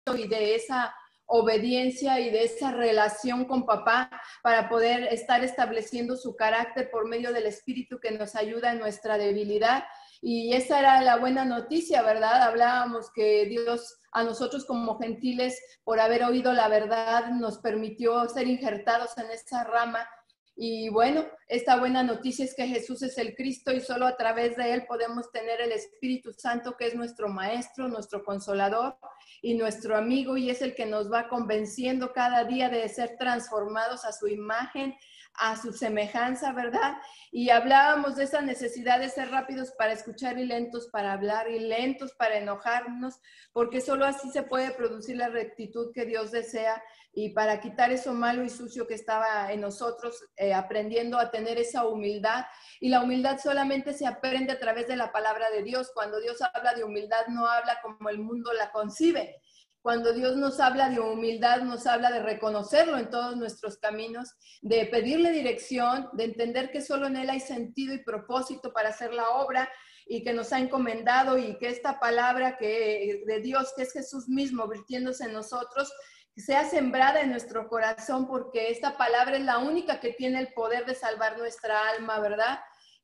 y de esa obediencia y de esa relación con papá para poder estar estableciendo su carácter por medio del Espíritu que nos ayuda en nuestra debilidad. Y esa era la buena noticia, ¿verdad? Hablábamos que Dios a nosotros como gentiles, por haber oído la verdad, nos permitió ser injertados en esa rama. Y bueno, esta buena noticia es que Jesús es el Cristo y solo a través de Él podemos tener el Espíritu Santo, que es nuestro Maestro, nuestro Consolador y nuestro amigo, y es el que nos va convenciendo cada día de ser transformados a su imagen, a su semejanza, ¿verdad? Y hablábamos de esa necesidad de ser rápidos para escuchar y lentos para hablar y lentos para enojarnos, porque solo así se puede producir la rectitud que Dios desea, y para quitar eso malo y sucio que estaba en nosotros, aprendiendo a tener esa humildad. Y la humildad solamente se aprende a través de la palabra de Dios. Cuando Dios habla de humildad, no habla como el mundo la concibe. Cuando Dios nos habla de humildad, nos habla de reconocerlo en todos nuestros caminos, de pedirle dirección, de entender que solo en Él hay sentido y propósito para hacer la obra y que nos ha encomendado, y que esta palabra de Dios, que es Jesús mismo virtiéndose en nosotros, sea sembrada en nuestro corazón, porque esta palabra es la única que tiene el poder de salvar nuestra alma, ¿verdad?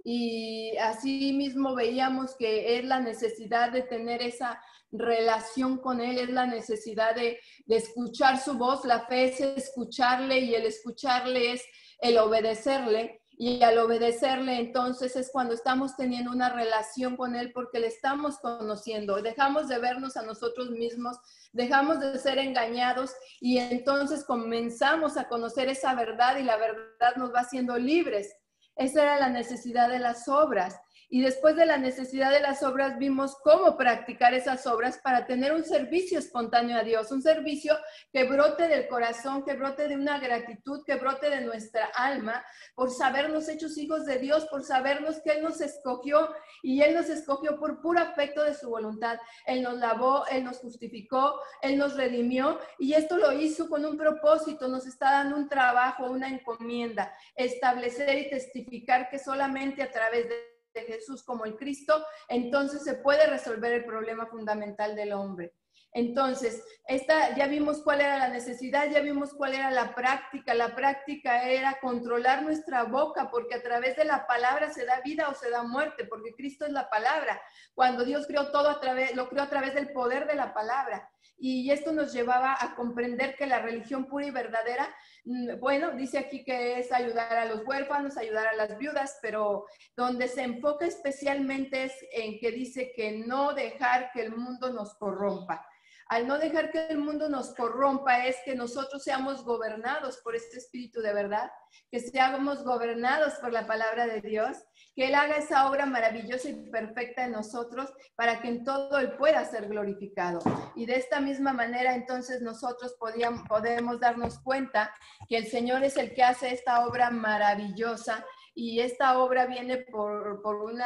Y así mismo veíamos que es la necesidad de tener esa relación con Él, es la necesidad de escuchar su voz. La fe es escucharle, y el escucharle es el obedecerle. Y al obedecerle, entonces es cuando estamos teniendo una relación con Él, porque le estamos conociendo. Dejamos de vernos a nosotros mismos, dejamos de ser engañados, y entonces comenzamos a conocer esa verdad, y la verdad nos va haciendo libres. Esa era la necesidad de las obras. Y después de la necesidad de las obras, vimos cómo practicar esas obras para tener un servicio espontáneo a Dios, un servicio que brote del corazón, que brote de una gratitud, que brote de nuestra alma, por sabernos hechos hijos de Dios, por sabernos que Él nos escogió, y Él nos escogió por puro afecto de su voluntad. Él nos lavó, Él nos justificó, Él nos redimió, y esto lo hizo con un propósito. Nos está dando un trabajo, una encomienda: establecer y testificar que solamente a través de Jesús como el Cristo, entonces se puede resolver el problema fundamental del hombre. Entonces, ya vimos cuál era la necesidad, ya vimos cuál era la práctica. La práctica era controlar nuestra boca, porque a través de la palabra se da vida o se da muerte, porque Cristo es la palabra. Cuando Dios creó todo, lo creó a través del poder de la palabra. Y esto nos llevaba a comprender que la religión pura y verdadera, bueno, dice aquí que es ayudar a los huérfanos, ayudar a las viudas, pero donde se enfoca especialmente es en que dice que no dejar que el mundo nos corrompa. Al no dejar que el mundo nos corrompa, es que nosotros seamos gobernados por este Espíritu de verdad, que seamos gobernados por la palabra de Dios, que Él haga esa obra maravillosa y perfecta en nosotros, para que en todo Él pueda ser glorificado. Y de esta misma manera, entonces, nosotros podemos darnos cuenta que el Señor es el que hace esta obra maravillosa, y esta obra viene por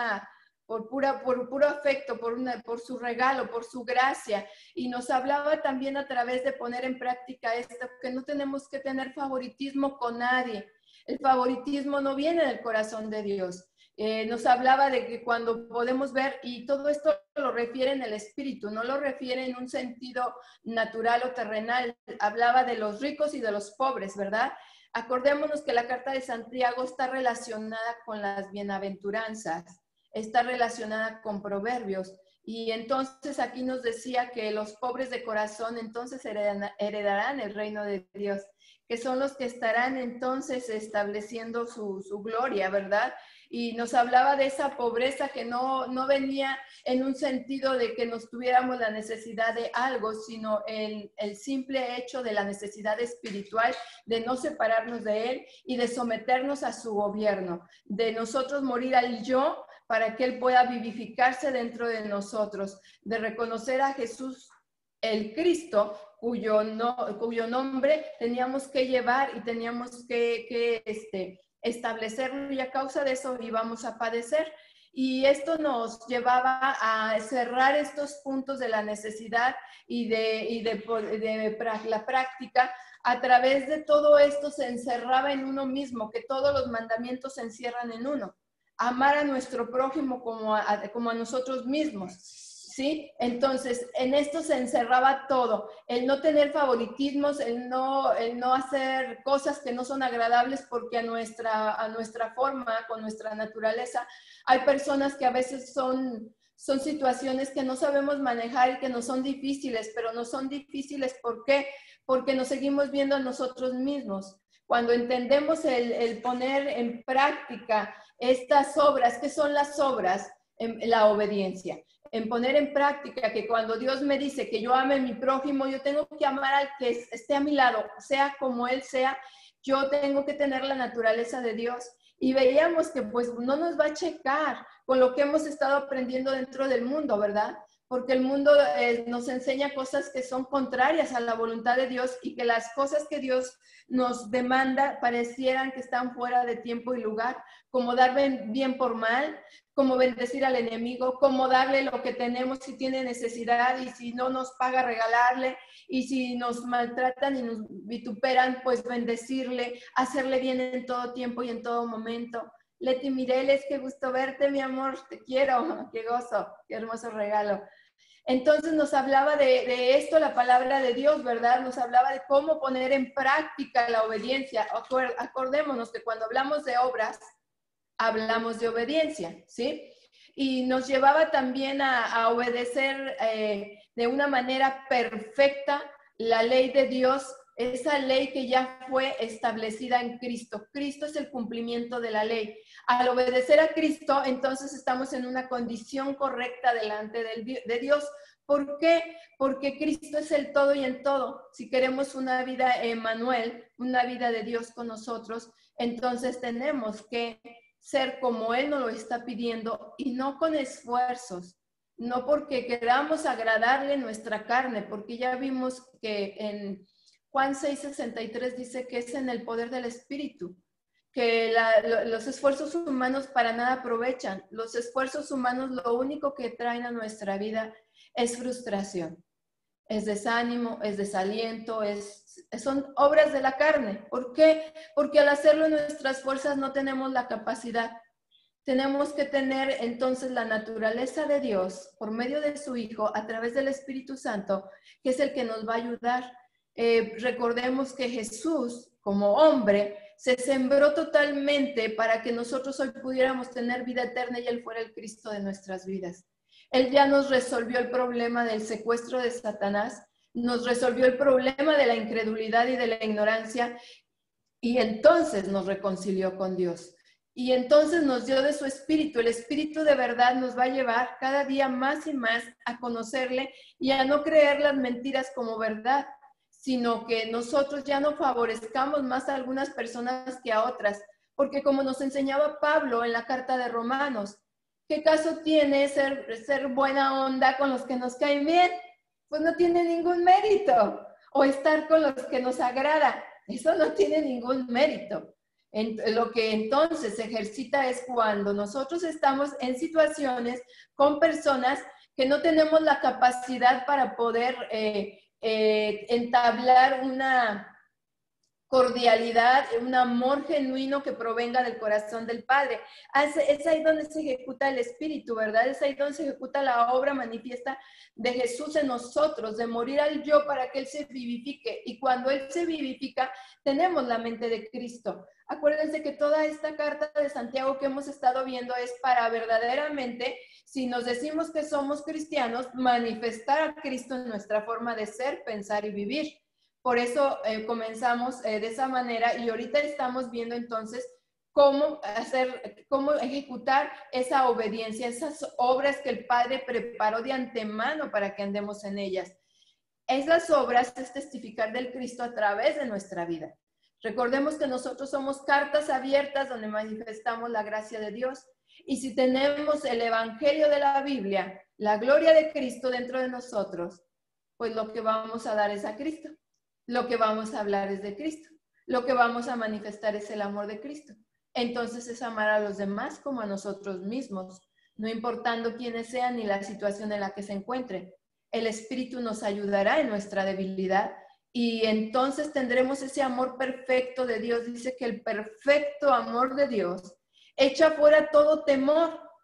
puro afecto, por su regalo, por su gracia. Y nos hablaba también a través de poner en práctica esto, que no tenemos que tener favoritismo con nadie. El favoritismo no viene del corazón de Dios. Nos hablaba de que cuando podemos ver, y todo esto lo refiere en el espíritu, no lo refiere en un sentido natural o terrenal. Hablaba de los ricos y de los pobres, ¿verdad? Acordémonos que la carta de Santiago está relacionada con las bienaventuranzas, está relacionada con Proverbios, y entonces aquí nos decía que los pobres de corazón entonces heredarán el reino de Dios, que son los que estarán entonces estableciendo su gloria, ¿verdad? Y nos hablaba de esa pobreza que no venía en un sentido de que nos tuviéramos la necesidad de algo, sino el simple hecho de la necesidad espiritual, de no separarnos de Él y de someternos a su gobierno, de nosotros morir al yo para que Él pueda vivificarse dentro de nosotros, de reconocer a Jesús el Cristo, cuyo nombre teníamos que llevar y teníamos que establecerlo, y a causa de eso íbamos a padecer. Y esto nos llevaba a cerrar estos puntos de la necesidad y de la práctica. A través de todo esto se encerraba en uno mismo, que todos los mandamientos se encierran en uno: amar a nuestro prójimo como a nosotros mismos. ¿sí? Entonces, en esto se encerraba todo, el no tener favoritismos, el no hacer cosas que no son agradables porque a nuestra forma, con nuestra naturaleza, hay personas que a veces son situaciones que no sabemos manejar y que nos son difíciles, pero no son difíciles, ¿por qué? Porque nos seguimos viendo a nosotros mismos. Cuando entendemos el poner en práctica estas obras, ¿qué son las obras? La obediencia. En poner en práctica que cuando Dios me dice que yo ame a mi prójimo, yo tengo que amar al que esté a mi lado, sea como él sea, yo tengo que tener la naturaleza de Dios. Y veíamos que pues no nos va a checar con lo que hemos estado aprendiendo dentro del mundo, ¿verdad? Porque el mundo nos enseña cosas que son contrarias a la voluntad de Dios y que las cosas que Dios nos demanda parecieran que están fuera de tiempo y lugar, como dar bien por mal, como bendecir al enemigo, como darle lo que tenemos si tiene necesidad y si no nos paga regalarle, y si nos maltratan y nos vituperan, pues bendecirle, hacerle bien en todo tiempo y en todo momento. Leti Mireles, qué gusto verte, mi amor, te quiero, qué gozo, qué hermoso regalo. Entonces nos hablaba de esto, la palabra de Dios, ¿verdad? Nos hablaba de cómo poner en práctica la obediencia. Acordémonos que cuando hablamos de obras, hablamos de obediencia, ¿sí? Y nos llevaba también a obedecer de una manera perfecta la ley de Dios, esa ley que ya fue establecida en Cristo. Cristo es el cumplimiento de la ley. Al obedecer a Cristo, entonces estamos en una condición correcta delante de Dios. ¿Por qué? Porque Cristo es el todo y en todo. Si queremos una vida Emmanuel, una vida de Dios con nosotros, entonces tenemos que ser como Él nos lo está pidiendo y no con esfuerzos, no porque queramos agradarle nuestra carne, porque ya vimos que en Juan 6:63 dice que es en el poder del Espíritu, que los esfuerzos humanos para nada aprovechan. Los esfuerzos humanos lo único que traen a nuestra vida es frustración, es desánimo, es desaliento, son obras de la carne. ¿Por qué? Porque al hacerlo en nuestras fuerzas no tenemos la capacidad. Tenemos que tener entonces la naturaleza de Dios por medio de su Hijo a través del Espíritu Santo, que es el que nos va a ayudar. Recordemos que Jesús, como hombre, se sembró totalmente para que nosotros hoy pudiéramos tener vida eterna y Él fuera el Cristo de nuestras vidas. Él ya nos resolvió el problema del secuestro de Satanás, nos resolvió el problema de la incredulidad y de la ignorancia, y entonces nos reconcilió con Dios. Y entonces nos dio de su espíritu. El espíritu de verdad nos va a llevar cada día más y más a conocerle y a no creer las mentiras como verdad, sino que nosotros ya no favorezcamos más a algunas personas que a otras. Porque como nos enseñaba Pablo en la carta de Romanos, ¿qué caso tiene ser buena onda con los que nos caen bien? Pues no tiene ningún mérito. O estar con los que nos agrada. Eso no tiene ningún mérito. Lo que entonces se ejercita es cuando nosotros estamos en situaciones con personas que no tenemos la capacidad para poder entablar una cordialidad, un amor genuino que provenga del corazón del Padre. Es ahí donde se ejecuta el Espíritu, ¿verdad? Es ahí donde se ejecuta la obra manifiesta de Jesús en nosotros, de morir al yo para que Él se vivifique. Y cuando Él se vivifica, tenemos la mente de Cristo. Acuérdense que toda esta carta de Santiago que hemos estado viendo es para verdaderamente, si nos decimos que somos cristianos, manifestar a Cristo en nuestra forma de ser, pensar y vivir. Por eso comenzamos de esa manera y ahorita estamos viendo entonces cómo ejecutar esa obediencia, esas obras que el Padre preparó de antemano para que andemos en ellas. Esas obras es testificar del Cristo a través de nuestra vida. Recordemos que nosotros somos cartas abiertas donde manifestamos la gracia de Dios. Y si tenemos el Evangelio de la Biblia, la gloria de Cristo dentro de nosotros, pues lo que vamos a dar es a Cristo. Lo que vamos a hablar es de Cristo. Lo que vamos a manifestar es el amor de Cristo. Entonces es amar a los demás como a nosotros mismos, no importando quiénes sean ni la situación en la que se encuentren. El Espíritu nos ayudará en nuestra debilidad y entonces tendremos ese amor perfecto de Dios. Dice que el perfecto amor de Dios echa fuera todo temor.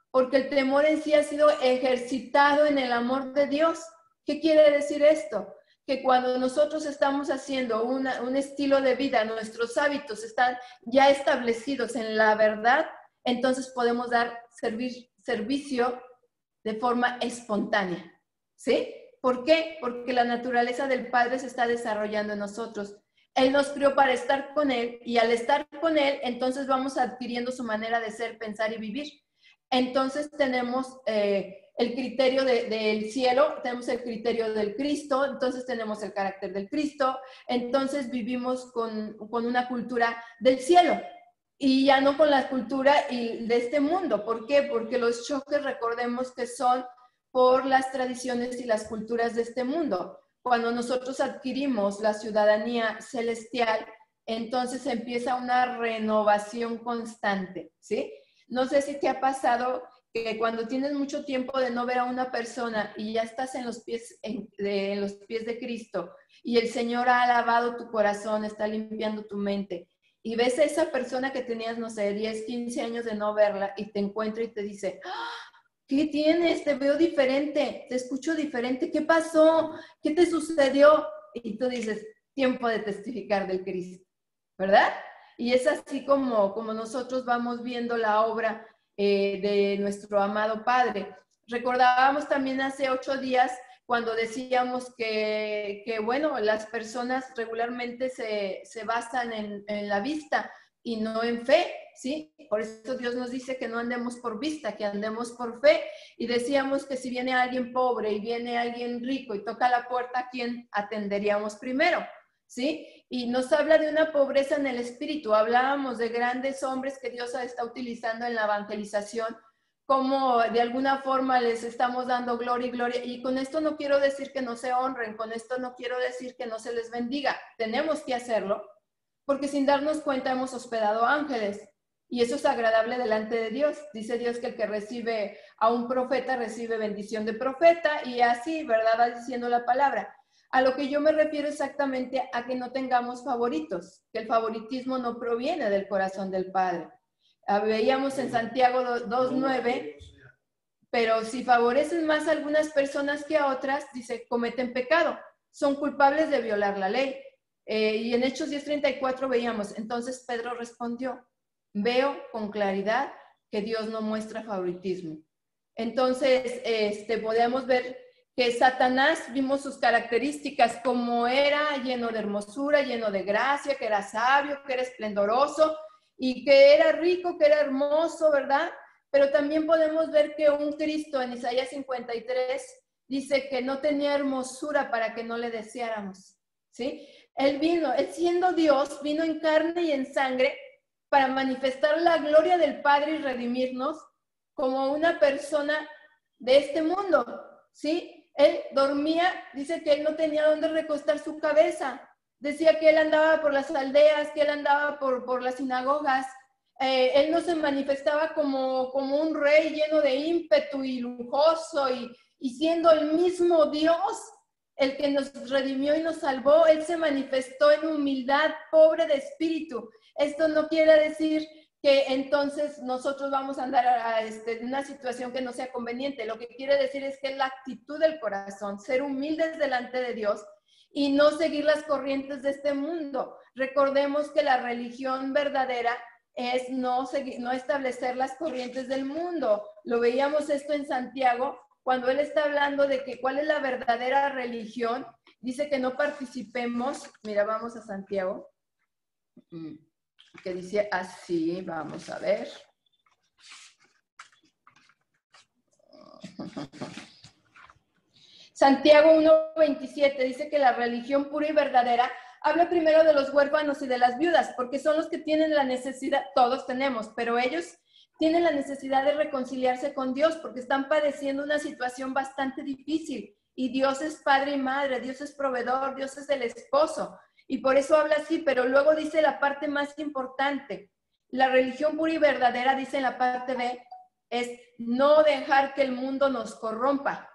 porque el temor en sí ha sido ejercitado en el amor de Dios. ¿Qué quiere decir esto? Que cuando nosotros estamos haciendo un estilo de vida, nuestros hábitos están ya establecidos en la verdad, entonces podemos dar servicio de forma espontánea, ¿sí? ¿Por qué? Porque la naturaleza del Padre se está desarrollando en nosotros. Él nos crió para estar con Él y al estar con Él, entonces vamos adquiriendo su manera de ser, pensar y vivir. Entonces tenemos el criterio del cielo, tenemos el criterio del Cristo, entonces tenemos el carácter del Cristo, entonces vivimos con una cultura del cielo y ya no con la cultura de este mundo. ¿Por qué? Porque los choques, recordemos que son por las tradiciones y las culturas de este mundo. Cuando nosotros adquirimos la ciudadanía celestial, entonces empieza una renovación constante, ¿sí? No sé si te ha pasado que cuando tienes mucho tiempo de no ver a una persona y ya estás en los pies de Cristo y el Señor ha lavado tu corazón, está limpiando tu mente y ves a esa persona que tenías, no sé, 10, 15 años de no verla y te encuentra y te dice, ¿qué tienes? Te veo diferente, te escucho diferente, ¿qué pasó? ¿Qué te sucedió? Y tú dices, tiempo de testificar del Cristo, ¿verdad? Y es así como nosotros vamos viendo la obra de nuestro amado Padre. Recordábamos también hace 8 días cuando decíamos que bueno, las personas regularmente se basan en la vista y no en fe, ¿sí? Por eso Dios nos dice que no andemos por vista, que andemos por fe. Y decíamos que si viene alguien pobre y viene alguien rico y toca la puerta, ¿a quién atenderíamos primero? ¿Sí? Y nos habla de una pobreza en el espíritu. Hablábamos de grandes hombres que Dios está utilizando en la evangelización, como de alguna forma les estamos dando gloria y gloria. Y con esto no quiero decir que no se honren, con esto no quiero decir que no se les bendiga. Tenemos que hacerlo, porque sin darnos cuenta hemos hospedado ángeles. Y eso es agradable delante de Dios. Dice Dios que el que recibe a un profeta recibe bendición de profeta y así, ¿verdad? Va diciendo la palabra. A lo que yo me refiero exactamente a que no tengamos favoritos, que el favoritismo no proviene del corazón del Padre. Veíamos en Santiago 2:9, pero si favorecen más a algunas personas que a otras, dice, cometen pecado, son culpables de violar la ley. Y en Hechos 10:34 veíamos, entonces Pedro respondió, veo con claridad que Dios no muestra favoritismo. Entonces, podemos ver que Satanás, vimos sus características, como era lleno de hermosura, lleno de gracia, que era sabio, que era esplendoroso y que era rico, que era hermoso, ¿verdad? Pero también podemos ver que un Cristo en Isaías 53 dice que no tenía hermosura para que no le deseáramos, ¿sí? Él siendo Dios, vino en carne y en sangre para manifestar la gloria del Padre y redimirnos como una persona de este mundo, ¿sí? Él dormía, dice que él no tenía dónde recostar su cabeza, decía que él andaba por las aldeas, que él andaba por las sinagogas, él no se manifestaba como un rey lleno de ímpetu y lujoso y siendo el mismo Dios, el que nos redimió y nos salvó, él se manifestó en humildad, pobre de espíritu. Esto no quiere decir que entonces nosotros vamos a andar en una situación que no sea conveniente. Lo que quiere decir es que es la actitud del corazón, ser humildes delante de Dios y no seguir las corrientes de este mundo. Recordemos que la religión verdadera es no establecer las corrientes del mundo. Lo veíamos esto en Santiago, cuando él está hablando de que cuál es la verdadera religión, dice que no participemos. Mira, vamos a Santiago, que dice así, vamos a ver. Santiago 1:27 dice que la religión pura y verdadera habla primero de los huérfanos y de las viudas, porque son los que tienen la necesidad, todos tenemos, pero ellos tienen la necesidad de reconciliarse con Dios porque están padeciendo una situación bastante difícil y Dios es padre y madre, Dios es proveedor, Dios es el esposo y por eso habla así, pero luego dice la parte más importante, la religión pura y verdadera, dice en la parte B, es no dejar que el mundo nos corrompa.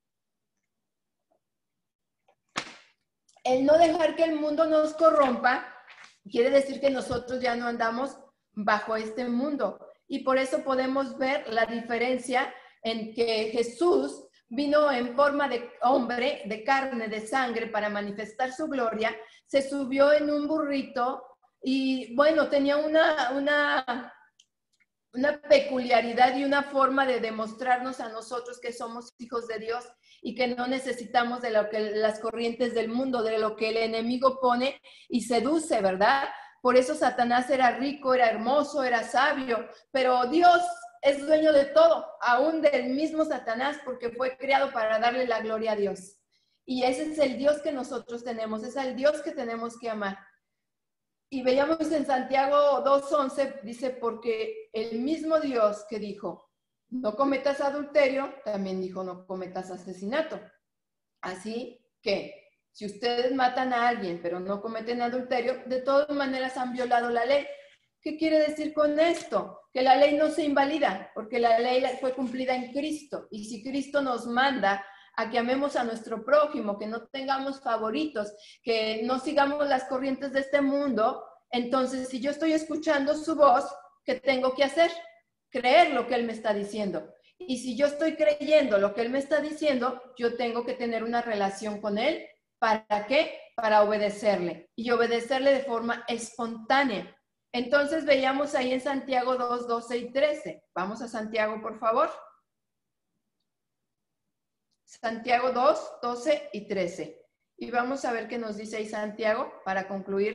El no dejar que el mundo nos corrompa quiere decir que nosotros ya no andamos bajo este mundo. Y por eso podemos ver la diferencia en que Jesús vino en forma de hombre, de carne, de sangre, para manifestar su gloria, se subió en un burrito y, bueno, tenía una peculiaridad y una forma de demostrarnos a nosotros que somos hijos de Dios y que no necesitamos de lo que las corrientes del mundo, de lo que el enemigo pone y seduce, ¿verdad? Por eso Satanás era rico, era hermoso, era sabio, pero Dios es dueño de todo, aún del mismo Satanás, porque fue creado para darle la gloria a Dios. Y ese es el Dios que nosotros tenemos, es el Dios que tenemos que amar. Y veíamos en Santiago 2:11, dice, porque el mismo Dios que dijo, no cometas adulterio, también dijo, no cometas asesinato. Así que, si ustedes matan a alguien, pero no cometen adulterio, de todas maneras han violado la ley. ¿Qué quiere decir con esto? Que la ley no se invalida, porque la ley fue cumplida en Cristo. Y si Cristo nos manda a que amemos a nuestro prójimo, que no tengamos favoritos, que no sigamos las corrientes de este mundo, entonces si yo estoy escuchando su voz, ¿qué tengo que hacer? Creer lo que Él me está diciendo. Y si yo estoy creyendo lo que Él me está diciendo, yo tengo que tener una relación con Él. ¿Para qué? Para obedecerle. Y obedecerle de forma espontánea. Entonces veíamos ahí en Santiago 2, 12 y 13. Vamos a Santiago, por favor. Santiago 2, 12 y 13. Y vamos a ver qué nos dice ahí Santiago para concluir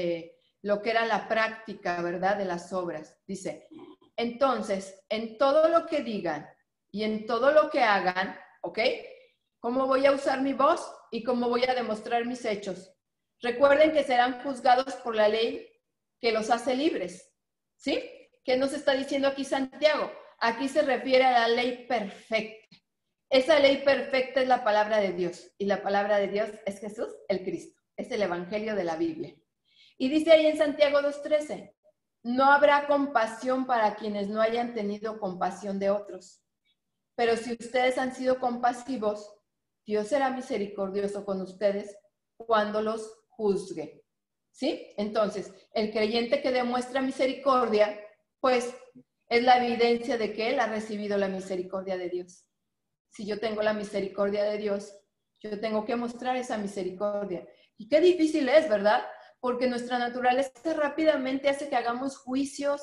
lo que era la práctica, ¿verdad? De las obras. Dice, entonces, en todo lo que digan y en todo lo que hagan, ¿ok? ¿Cómo voy a usar mi voz y cómo voy a demostrar mis hechos? Recuerden que serán juzgados por la ley que los hace libres, ¿sí? ¿Qué nos está diciendo aquí Santiago? Aquí se refiere a la ley perfecta. Esa ley perfecta es la palabra de Dios, y la palabra de Dios es Jesús, el Cristo. Es el evangelio de la Biblia. Y dice ahí en Santiago 2:13, no habrá compasión para quienes no hayan tenido compasión de otros. Pero si ustedes han sido compasivos, Dios será misericordioso con ustedes cuando los juzgue. ¿Sí? Entonces, el creyente que demuestra misericordia, pues es la evidencia de que él ha recibido la misericordia de Dios. Si yo tengo la misericordia de Dios, yo tengo que mostrar esa misericordia. Y qué difícil es, ¿verdad? Porque nuestra naturaleza rápidamente hace que hagamos juicios,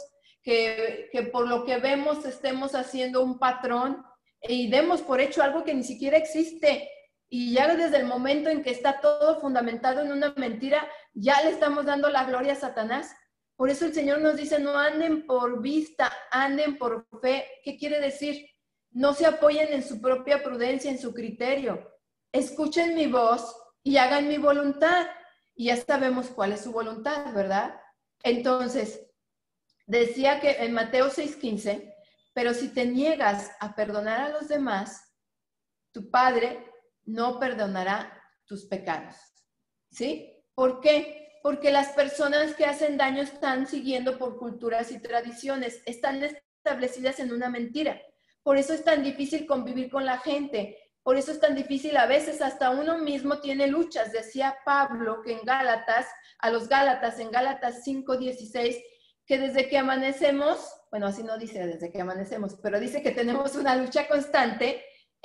que por lo que vemos estemos haciendo un patrón y demos por hecho algo que ni siquiera existe. Y ya desde el momento en que está todo fundamentado en una mentira, ya le estamos dando la gloria a Satanás. Por eso el Señor nos dice, no anden por vista, anden por fe. ¿Qué quiere decir? No se apoyen en su propia prudencia, en su criterio. Escuchen mi voz y hagan mi voluntad. Y ya sabemos cuál es su voluntad, ¿verdad? Entonces, decía que en Mateo 6:15, pero si te niegas a perdonar a los demás, tu Padre no perdonará tus pecados. ¿Sí? ¿Por qué? Porque las personas que hacen daño están siguiendo por culturas y tradiciones, están establecidas en una mentira. Por eso es tan difícil convivir con la gente. Por eso es tan difícil, a veces hasta uno mismo tiene luchas. Decía Pablo que en Gálatas, a los Gálatas, en Gálatas 5:16, que desde que amanecemos, bueno, así no dice desde que amanecemos, pero dice que tenemos una lucha constante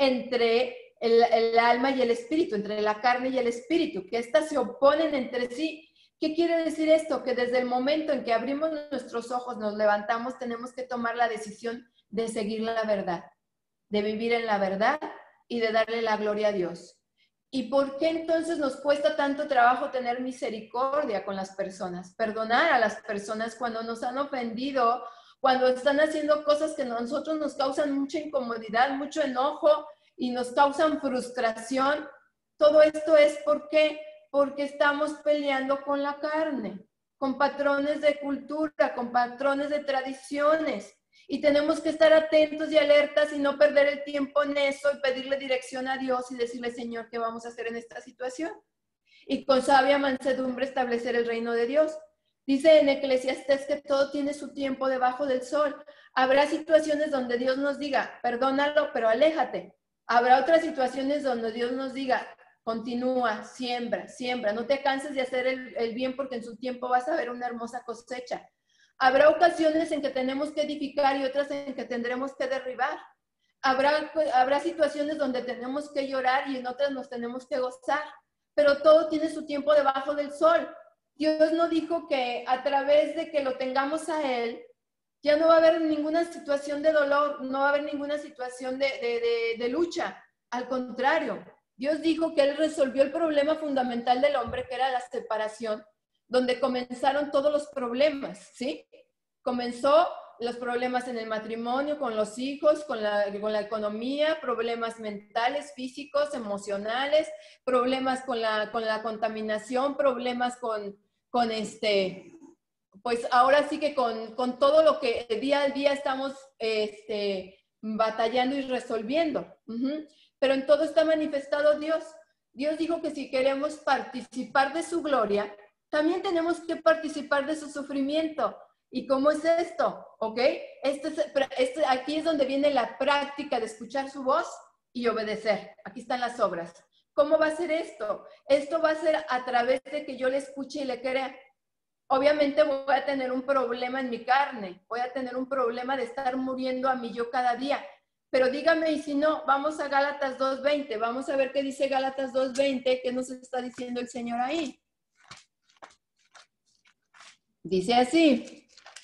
entre el alma y el espíritu, entre la carne y el espíritu, que éstas se oponen entre sí. ¿Qué quiere decir esto? Que desde el momento en que abrimos nuestros ojos, nos levantamos, tenemos que tomar la decisión de seguir la verdad, de vivir en la verdad y de darle la gloria a Dios. ¿Y por qué entonces nos cuesta tanto trabajo tener misericordia con las personas? Perdonar a las personas cuando nos han ofendido, cuando están haciendo cosas que a nosotros nos causan mucha incomodidad, mucho enojo y nos causan frustración. Todo esto es ¿por qué? Porque estamos peleando con la carne, con patrones de cultura, con patrones de tradiciones. Y tenemos que estar atentos y alertas y no perder el tiempo en eso y pedirle dirección a Dios y decirle, Señor, ¿qué vamos a hacer en esta situación? Y con sabia mansedumbre establecer el reino de Dios. Dice en Eclesiastés que todo tiene su tiempo debajo del sol. Habrá situaciones donde Dios nos diga, perdónalo, pero aléjate. Habrá otras situaciones donde Dios nos diga, continúa, siembra, siembra. No te canses de hacer el bien porque en su tiempo vas a ver una hermosa cosecha. Habrá ocasiones en que tenemos que edificar y otras en que tendremos que derribar. Habrá situaciones donde tenemos que llorar y en otras nos tenemos que gozar, pero todo tiene su tiempo debajo del sol. Dios no dijo que a través de que lo tengamos a Él, ya no va a haber ninguna situación de dolor, no va a haber ninguna situación de lucha. Al contrario, Dios dijo que Él resolvió el problema fundamental del hombre, que era la separación, donde comenzaron todos los problemas, ¿sí? Comenzó los problemas en el matrimonio, con los hijos, con la economía, problemas mentales, físicos, emocionales, problemas con la contaminación, problemas pues ahora sí que con todo lo que día a día estamos batallando y resolviendo. Pero en todo está manifestado Dios. Dios dijo que si queremos participar de su gloria, también tenemos que participar de su sufrimiento. ¿Y cómo es esto? ¿Ok? Aquí es donde viene la práctica de escuchar su voz y obedecer. Aquí están las obras. ¿Cómo va a ser esto? Esto va a ser a través de que yo le escuche y le crea. Obviamente voy a tener un problema en mi carne, voy a tener un problema de estar muriendo a mi yo cada día. Pero dígame, y si no, vamos a Gálatas 2:20, vamos a ver qué dice Gálatas 2:20, qué nos está diciendo el Señor ahí. Dice así.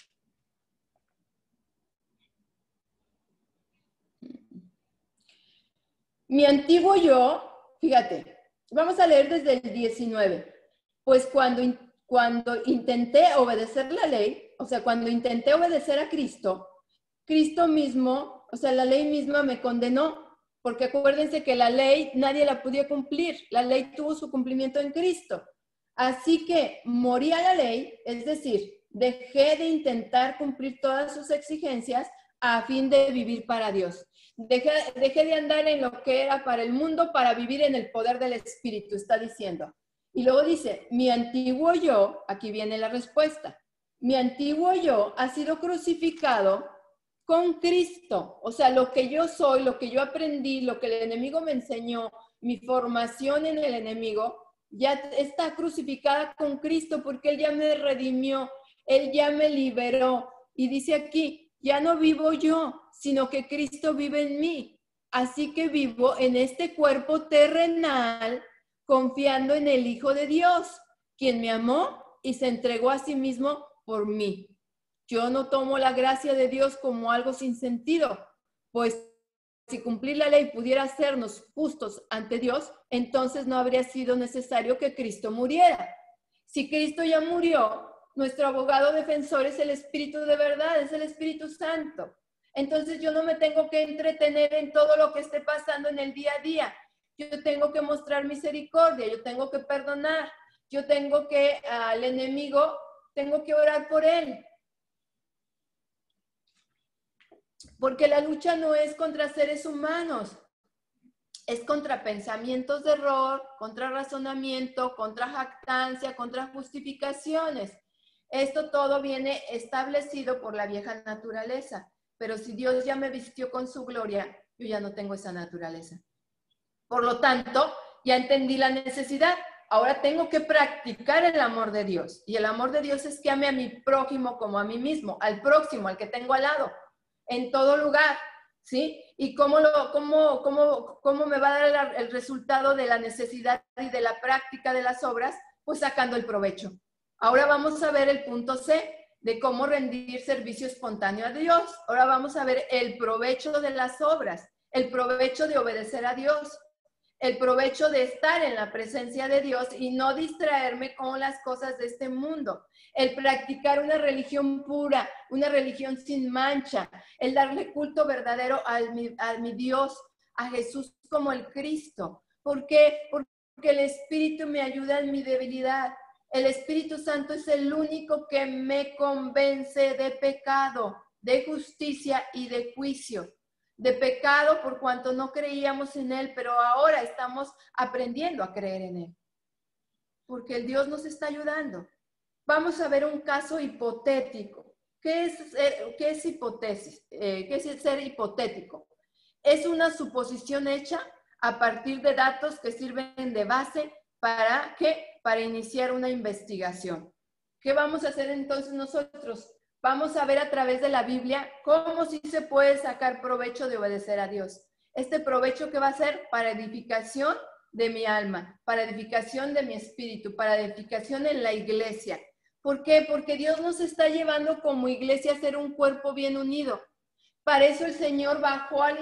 Mi antiguo yo, fíjate, vamos a leer desde el 19. Pues cuando intenté obedecer la ley, o sea, cuando intenté obedecer a Cristo, Cristo mismo, o sea, la ley misma me condenó, porque acuérdense que la ley nadie la podía cumplir, la ley tuvo su cumplimiento en Cristo. Así que morí a la ley, es decir, dejé de intentar cumplir todas sus exigencias a fin de vivir para Dios. Dejé de andar en lo que era para el mundo para vivir en el poder del Espíritu, está diciendo. Y luego dice, mi antiguo yo, aquí viene la respuesta, mi antiguo yo ha sido crucificado con Cristo. O sea, lo que yo soy, lo que yo aprendí, lo que el enemigo me enseñó, mi formación en el enemigo, ya está crucificada con Cristo porque Él ya me redimió, Él ya me liberó. Y dice aquí, ya no vivo yo, sino que Cristo vive en mí. Así que vivo en este cuerpo terrenal, confiando en el Hijo de Dios, quien me amó y se entregó a sí mismo por mí. Yo no tomo la gracia de Dios como algo sin sentido, pues si cumplir la ley pudiera hacernos justos ante Dios, entonces no habría sido necesario que Cristo muriera. Si Cristo ya murió, nuestro abogado defensor es el Espíritu de verdad, es el Espíritu Santo. Entonces yo no me tengo que entretener en todo lo que esté pasando en el día a día. Yo tengo que mostrar misericordia, yo tengo que perdonar, yo tengo que al enemigo, tengo que orar por él. Porque la lucha no es contra seres humanos, es contra pensamientos de error, contra razonamiento, contra jactancia, contra justificaciones. Esto todo viene establecido por la vieja naturaleza, pero si Dios ya me vistió con su gloria, yo ya no tengo esa naturaleza. Por lo tanto, ya entendí la necesidad. Ahora tengo que practicar el amor de Dios. Y el amor de Dios es que ame a mi prójimo como a mí mismo, al próximo, al que tengo al lado, en todo lugar, ¿sí? ¿Y cómo me va a dar el resultado de la necesidad y de la práctica de las obras? Pues sacando el provecho. Ahora vamos a ver el punto C de cómo rendir servicio espontáneo a Dios. Ahora vamos a ver el provecho de las obras, el provecho de obedecer a Dios, el provecho de estar en la presencia de Dios y no distraerme con las cosas de este mundo, el practicar una religión pura, una religión sin mancha, el darle culto verdadero a mi Dios, a Jesús como el Cristo. ¿Por qué? Porque el Espíritu me ayuda en mi debilidad. El Espíritu Santo es el único que me convence de pecado, de justicia y de juicio. De pecado por cuanto no creíamos en Él, pero ahora estamos aprendiendo a creer en Él. Porque el Dios nos está ayudando. Vamos a ver un caso hipotético. ¿Qué es hipótesis? ¿Qué es ser hipotético? Es una suposición hecha a partir de datos que sirven de base para iniciar una investigación. ¿Qué vamos a hacer entonces nosotros? vamos a ver a través de la Biblia cómo sí se puede sacar provecho de obedecer a Dios. Este provecho que va a ser para edificación de mi alma, para edificación de mi espíritu, para edificación en la iglesia. ¿Por qué? Porque Dios nos está llevando como iglesia a ser un cuerpo bien unido. Para eso el Señor bajó al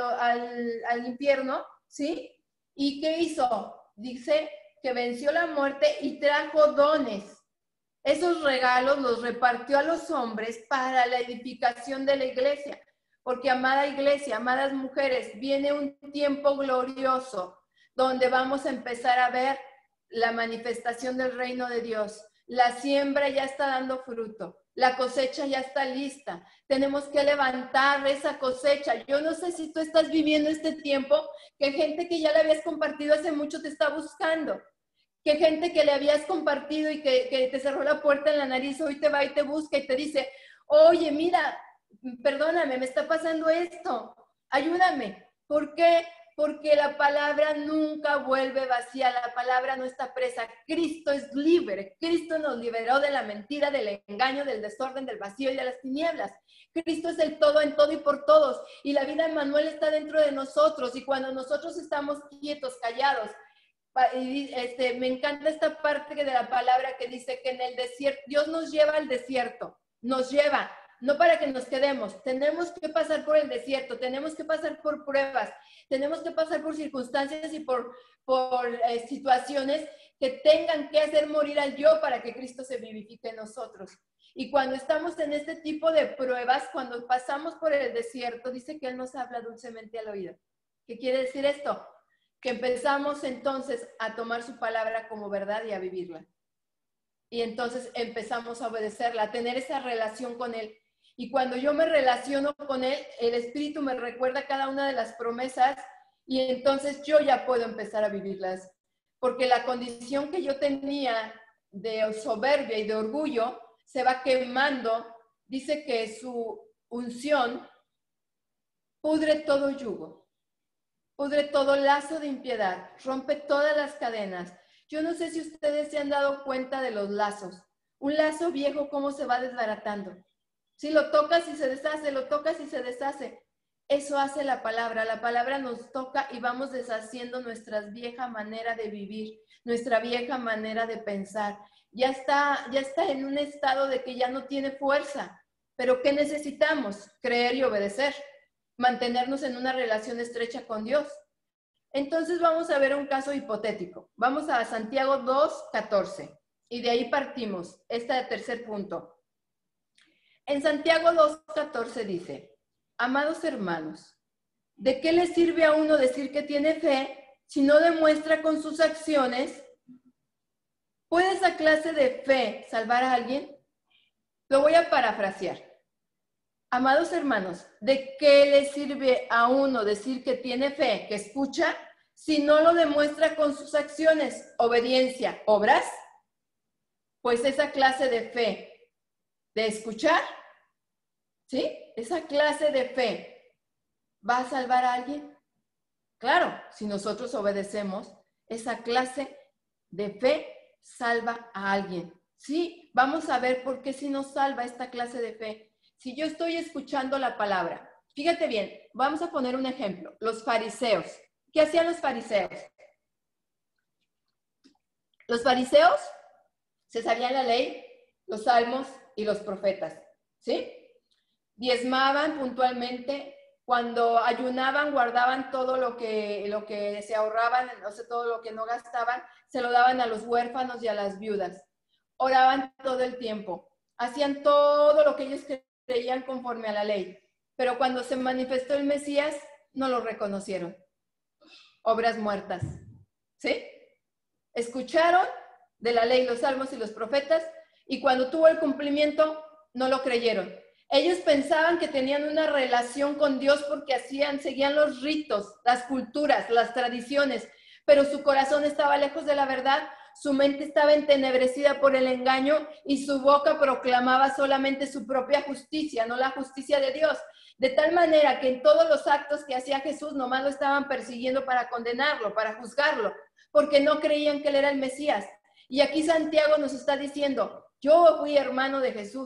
infierno, ¿sí? ¿Y qué hizo? Dice que venció la muerte y trajo dones. Esos regalos los repartió a los hombres para la edificación de la iglesia. Porque, amada iglesia, amadas mujeres, viene un tiempo glorioso donde vamos a empezar a ver la manifestación del reino de Dios. La siembra ya está dando fruto. La cosecha ya está lista. Tenemos que levantar esa cosecha. Yo no sé si tú estás viviendo este tiempo, que gente que ya le habías compartido hace mucho te está buscando. Que gente que le habías compartido y que te cerró la puerta en la nariz, hoy te va y te busca y te dice, oye, mira, perdóname, me está pasando esto, ayúdame. ¿Por qué? Porque la palabra nunca vuelve vacía, la palabra no está presa. Cristo es libre, Cristo nos liberó de la mentira, del engaño, del desorden, del vacío y de las tinieblas. Cristo es el todo en todo y por todos, y la vida de Manuel está dentro de nosotros, y cuando nosotros estamos quietos, callados, me encanta esta parte de la palabra que dice que en el desierto, Dios nos lleva al desierto, nos lleva, no para que nos quedemos, tenemos que pasar por el desierto, tenemos que pasar por pruebas, tenemos que pasar por circunstancias y por situaciones que tengan que hacer morir al yo para que Cristo se vivifique en nosotros. Y cuando estamos en este tipo de pruebas, cuando pasamos por el desierto, dice que Él nos habla dulcemente al oído. ¿Qué quiere decir esto? Que empezamos entonces a tomar su palabra como verdad y a vivirla. Y entonces empezamos a obedecerla, a tener esa relación con Él. Y cuando yo me relaciono con Él, el Espíritu me recuerda cada una de las promesas y entonces yo ya puedo empezar a vivirlas. Porque la condición que yo tenía de soberbia y de orgullo se va quemando. Dice que su unción pudre todo yugo, pudre todo lazo de impiedad, rompe todas las cadenas. Yo no sé si ustedes se han dado cuenta de los lazos. Un lazo viejo, cómo se va desbaratando. Si lo tocas y se deshace, lo tocas y se deshace. Eso hace la palabra nos toca y vamos deshaciendo nuestra vieja manera de vivir, nuestra vieja manera de pensar. Ya está en un estado de que ya no tiene fuerza. Pero ¿qué necesitamos? Creer y obedecer, mantenernos en una relación estrecha con Dios. Entonces vamos a ver un caso hipotético. Vamos a Santiago 2:14 y de ahí partimos. Este tercer punto. En Santiago 2:14 dice, amados hermanos, ¿de qué le sirve a uno decir que tiene fe si no demuestra con sus acciones? ¿Puede esa clase de fe salvar a alguien? Lo voy a parafrasear. Amados hermanos, ¿de qué le sirve a uno decir que tiene fe, que escucha, si no lo demuestra con sus acciones? Obediencia, obras. Pues esa clase de fe, de escuchar, ¿sí? Esa clase de fe, ¿va a salvar a alguien? Claro, si nosotros obedecemos, esa clase de fe salva a alguien. Sí, vamos a ver por qué si nos salva esta clase de fe. Si yo estoy escuchando la palabra, fíjate bien, vamos a poner un ejemplo. Los fariseos. ¿Qué hacían los fariseos? Los fariseos se sabían la ley, los salmos y los profetas, ¿sí? Diezmaban puntualmente, cuando ayunaban guardaban todo lo que se ahorraban, o sea, todo lo que no gastaban, se lo daban a los huérfanos y a las viudas. Oraban todo el tiempo, hacían todo lo que ellos creían conforme a la ley, pero cuando se manifestó el Mesías, no lo reconocieron. Obras muertas, ¿sí? Escucharon de la ley los salmos y los profetas, y cuando tuvo el cumplimiento, no lo creyeron. Ellos pensaban que tenían una relación con Dios porque seguían los ritos, las culturas, las tradiciones, pero su corazón estaba lejos de la verdad, su mente estaba entenebrecida por el engaño y su boca proclamaba solamente su propia justicia, no la justicia de Dios. De tal manera que en todos los actos que hacía Jesús nomás lo estaban persiguiendo para condenarlo, para juzgarlo, porque no creían que Él era el Mesías. Y aquí Santiago nos está diciendo, yo fui hermano de Jesús,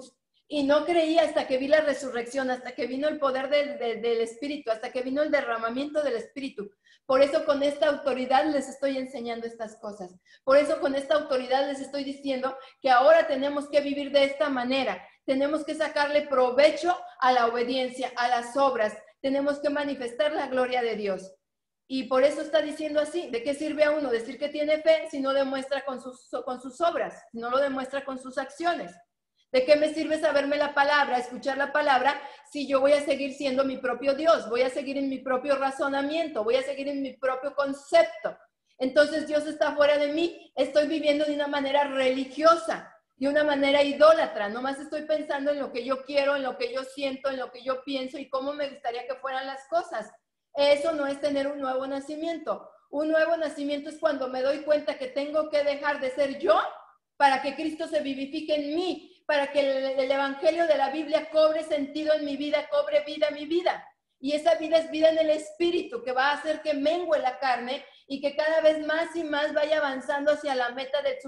Y no creí hasta que vi la resurrección, hasta que vino el poder del Espíritu, hasta que vino el derramamiento del Espíritu. Por eso con esta autoridad les estoy enseñando estas cosas. Por eso con esta autoridad les estoy diciendo que ahora tenemos que vivir de esta manera. Tenemos que sacarle provecho a la obediencia, a las obras. Tenemos que manifestar la gloria de Dios. Y por eso está diciendo así. ¿De qué sirve a uno decir que tiene fe si no demuestra con sus obras, si no lo demuestra con sus acciones? ¿De qué me sirve saberme la palabra, escuchar la palabra, si yo voy a seguir siendo mi propio Dios? Voy a seguir en mi propio razonamiento, voy a seguir en mi propio concepto. Entonces Dios está fuera de mí, estoy viviendo de una manera religiosa, de una manera idólatra. Nomás estoy pensando en lo que yo quiero, en lo que yo siento, en lo que yo pienso y cómo me gustaría que fueran las cosas. Eso no es tener un nuevo nacimiento. Un nuevo nacimiento es cuando me doy cuenta que tengo que dejar de ser yo para que Cristo se vivifique en mí, para que el evangelio de la Biblia cobre sentido en mi vida, cobre vida en mi vida. Y esa vida es vida en el Espíritu, que va a hacer que mengue la carne y que cada vez más y más vaya avanzando hacia la meta del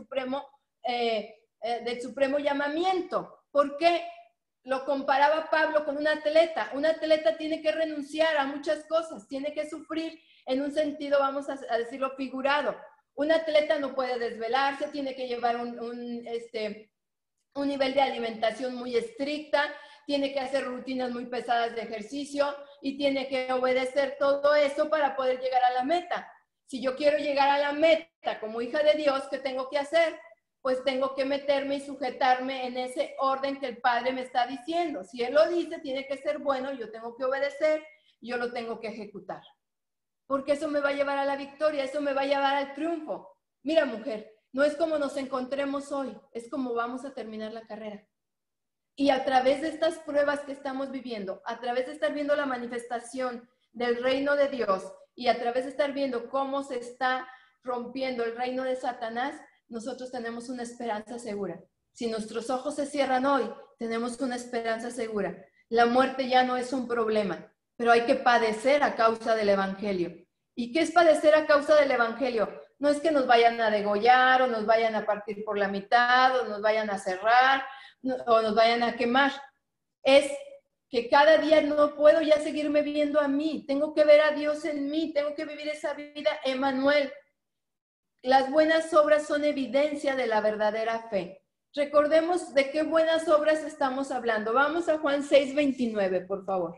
supremo llamamiento. ¿Por qué? Lo comparaba Pablo con un atleta. Un atleta tiene que renunciar a muchas cosas, tiene que sufrir en un sentido, vamos a decirlo, figurado. Un atleta no puede desvelarse, tiene que llevar un nivel de alimentación muy estricta, tiene que hacer rutinas muy pesadas de ejercicio y tiene que obedecer todo eso para poder llegar a la meta. Si yo quiero llegar a la meta como hija de Dios, ¿qué tengo que hacer? Pues tengo que meterme y sujetarme en ese orden que el Padre me está diciendo. Si Él lo dice, tiene que ser bueno, yo tengo que obedecer, yo lo tengo que ejecutar. Porque eso me va a llevar a la victoria, eso me va a llevar al triunfo. Mira, mujer, no es como nos encontremos hoy, es como vamos a terminar la carrera. Y a través de estas pruebas que estamos viviendo, a través de estar viendo la manifestación del reino de Dios y a través de estar viendo cómo se está rompiendo el reino de Satanás, nosotros tenemos una esperanza segura. Si nuestros ojos se cierran hoy, tenemos una esperanza segura. La muerte ya no es un problema, pero hay que padecer a causa del evangelio. ¿Y qué es padecer a causa del evangelio? No es que nos vayan a degollar o nos vayan a partir por la mitad o nos vayan a cerrar o nos vayan a quemar. Es que cada día no puedo ya seguirme viendo a mí. Tengo que ver a Dios en mí. Tengo que vivir esa vida Emmanuel. Las buenas obras son evidencia de la verdadera fe. Recordemos de qué buenas obras estamos hablando. Vamos a Juan 6:29, por favor.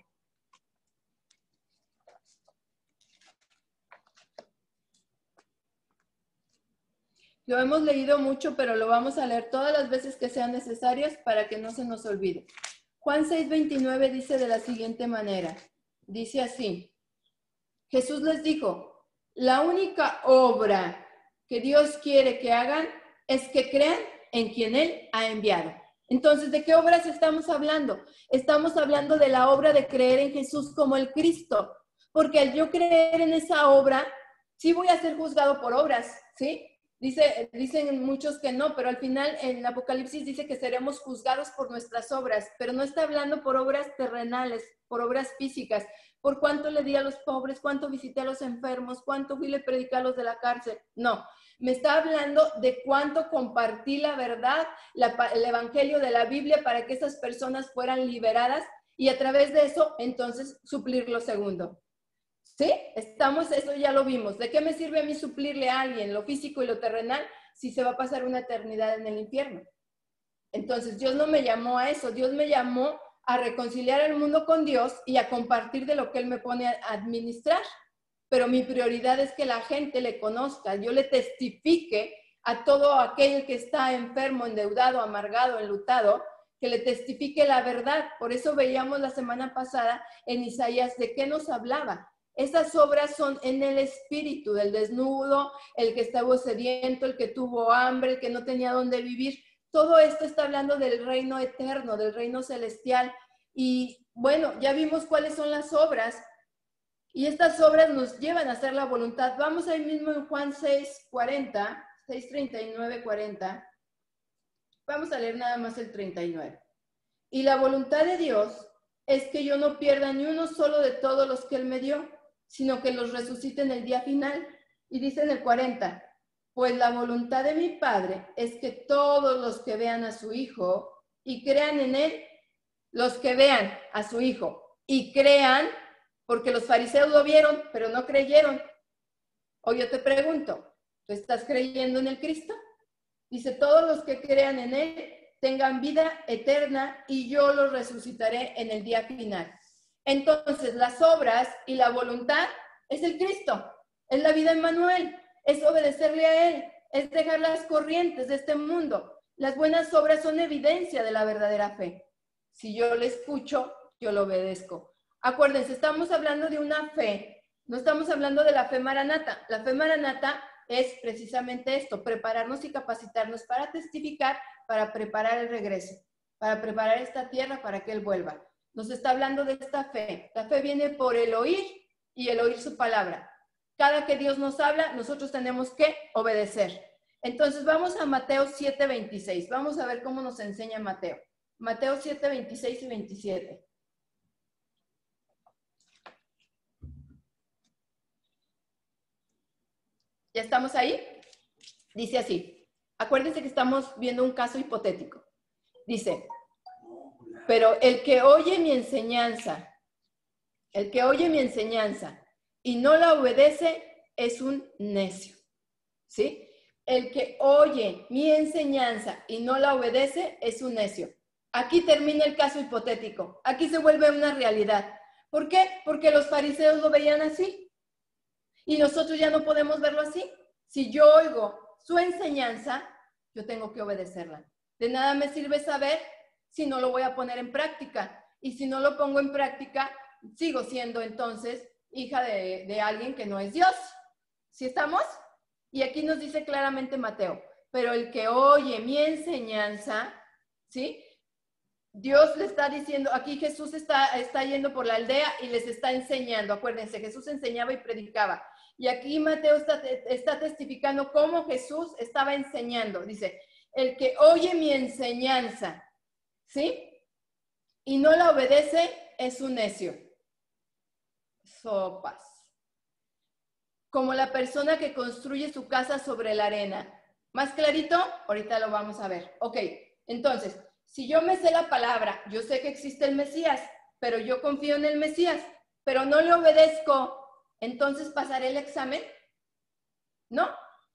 Lo hemos leído mucho, pero lo vamos a leer todas las veces que sean necesarias para que no se nos olvide. Juan 6:29 dice de la siguiente manera. Dice así. Jesús les dijo, la única obra que Dios quiere que hagan es que crean en quien Él ha enviado. Entonces, ¿de qué obras estamos hablando? Estamos hablando de la obra de creer en Jesús como el Cristo. Porque al yo creer en esa obra, sí voy a ser juzgado por obras, ¿sí? Dicen muchos que no, pero al final en Apocalipsis dice que seremos juzgados por nuestras obras, pero no está hablando por obras terrenales, por obras físicas, por cuánto le di a los pobres, cuánto visité a los enfermos, cuánto fui y le prediqué a los de la cárcel. No, me está hablando de cuánto compartí la verdad, el evangelio de la Biblia para que esas personas fueran liberadas y a través de eso, entonces, suplir lo segundo. ¿Sí? Eso ya lo vimos. ¿De qué me sirve a mí suplirle a alguien lo físico y lo terrenal si se va a pasar una eternidad en el infierno? Entonces, Dios no me llamó a eso. Dios me llamó a reconciliar el mundo con Dios y a compartir de lo que Él me pone a administrar. Pero mi prioridad es que la gente le conozca, yo le testifique a todo aquel que está enfermo, endeudado, amargado, enlutado, que le testifique la verdad. Por eso veíamos la semana pasada en Isaías de qué nos hablaba. Esas obras son en el espíritu del desnudo, el que estaba sediento, el que tuvo hambre, el que no tenía dónde vivir. Todo esto está hablando del reino eterno, del reino celestial. Y bueno, ya vimos cuáles son las obras. Y estas obras nos llevan a hacer la voluntad. Vamos ahí mismo en Juan 6:40, 6:39, 40. Vamos a leer nada más el 39. Y la voluntad de Dios es que yo no pierda ni uno solo de todos los que Él me dio, sino que los resucite en el día final. Y dice en el 40, pues la voluntad de mi Padre es que todos los que vean a su Hijo y crean en Él los que vean a su hijo y crean, porque los fariseos lo vieron, pero no creyeron. O yo te pregunto, ¿tú estás creyendo en el Cristo? Dice, todos los que crean en él tengan vida eterna y yo los resucitaré en el día final. Entonces, las obras y la voluntad es el Cristo, es la vida en Manuel, es obedecerle a él, es dejar las corrientes de este mundo. Las buenas obras son evidencia de la verdadera fe. Si yo le escucho, yo lo obedezco. Acuérdense, estamos hablando de una fe, no estamos hablando de la fe maranata. La fe maranata es precisamente esto, prepararnos y capacitarnos para testificar, para preparar el regreso, para preparar esta tierra para que Él vuelva. Nos está hablando de esta fe. La fe viene por el oír y el oír su palabra. Cada que Dios nos habla, nosotros tenemos que obedecer. Entonces vamos a Mateo 7:26. Vamos a ver cómo nos enseña Mateo. Mateo 7:26 y 27. ¿Ya estamos ahí? Dice así. Acuérdense que estamos viendo un caso hipotético. Dice, pero el que oye mi enseñanza y no la obedece es un necio. ¿Sí? El que oye mi enseñanza y no la obedece es un necio. Aquí termina el caso hipotético. Aquí se vuelve una realidad. ¿Por qué? Porque los fariseos lo veían así. Y nosotros ya no podemos verlo así. Si yo oigo su enseñanza, yo tengo que obedecerla. De nada me sirve saber si no lo voy a poner en práctica. Y si no lo pongo en práctica, sigo siendo entonces hija de alguien que no es Dios. ¿Sí estamos? Y aquí nos dice claramente Mateo, pero el que oye mi enseñanza, ¿sí? Dios le está diciendo, aquí Jesús está yendo por la aldea y les está enseñando. Acuérdense, Jesús enseñaba y predicaba. Y aquí Mateo está testificando cómo Jesús estaba enseñando. Dice, el que oye mi enseñanza, ¿sí? Y no la obedece es un necio. Sopas. Como la persona que construye su casa sobre la arena. ¿Más clarito? Ahorita lo vamos a ver. Ok, entonces, si yo me sé la palabra, yo sé que existe el Mesías, pero yo confío en el Mesías, pero no le obedezco, entonces ¿pasaré el examen? No.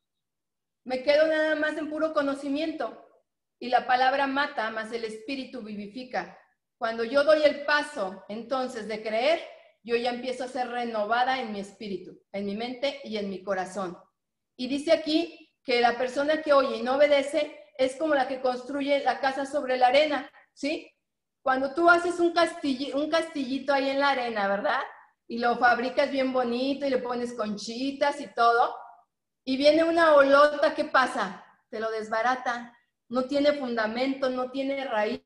Me quedo nada más en puro conocimiento. Y la palabra mata, más el espíritu vivifica. Cuando yo doy el paso, entonces, de creer, yo ya empiezo a ser renovada en mi espíritu, en mi mente y en mi corazón. Y dice aquí que la persona que oye y no obedece es como la que construye la casa sobre la arena, ¿sí? Cuando tú haces un castillito ahí en la arena, ¿verdad? Y lo fabricas bien bonito y le pones conchitas y todo, y viene una olota, ¿qué pasa? Te lo desbarata. No tiene fundamento, no tiene raíz,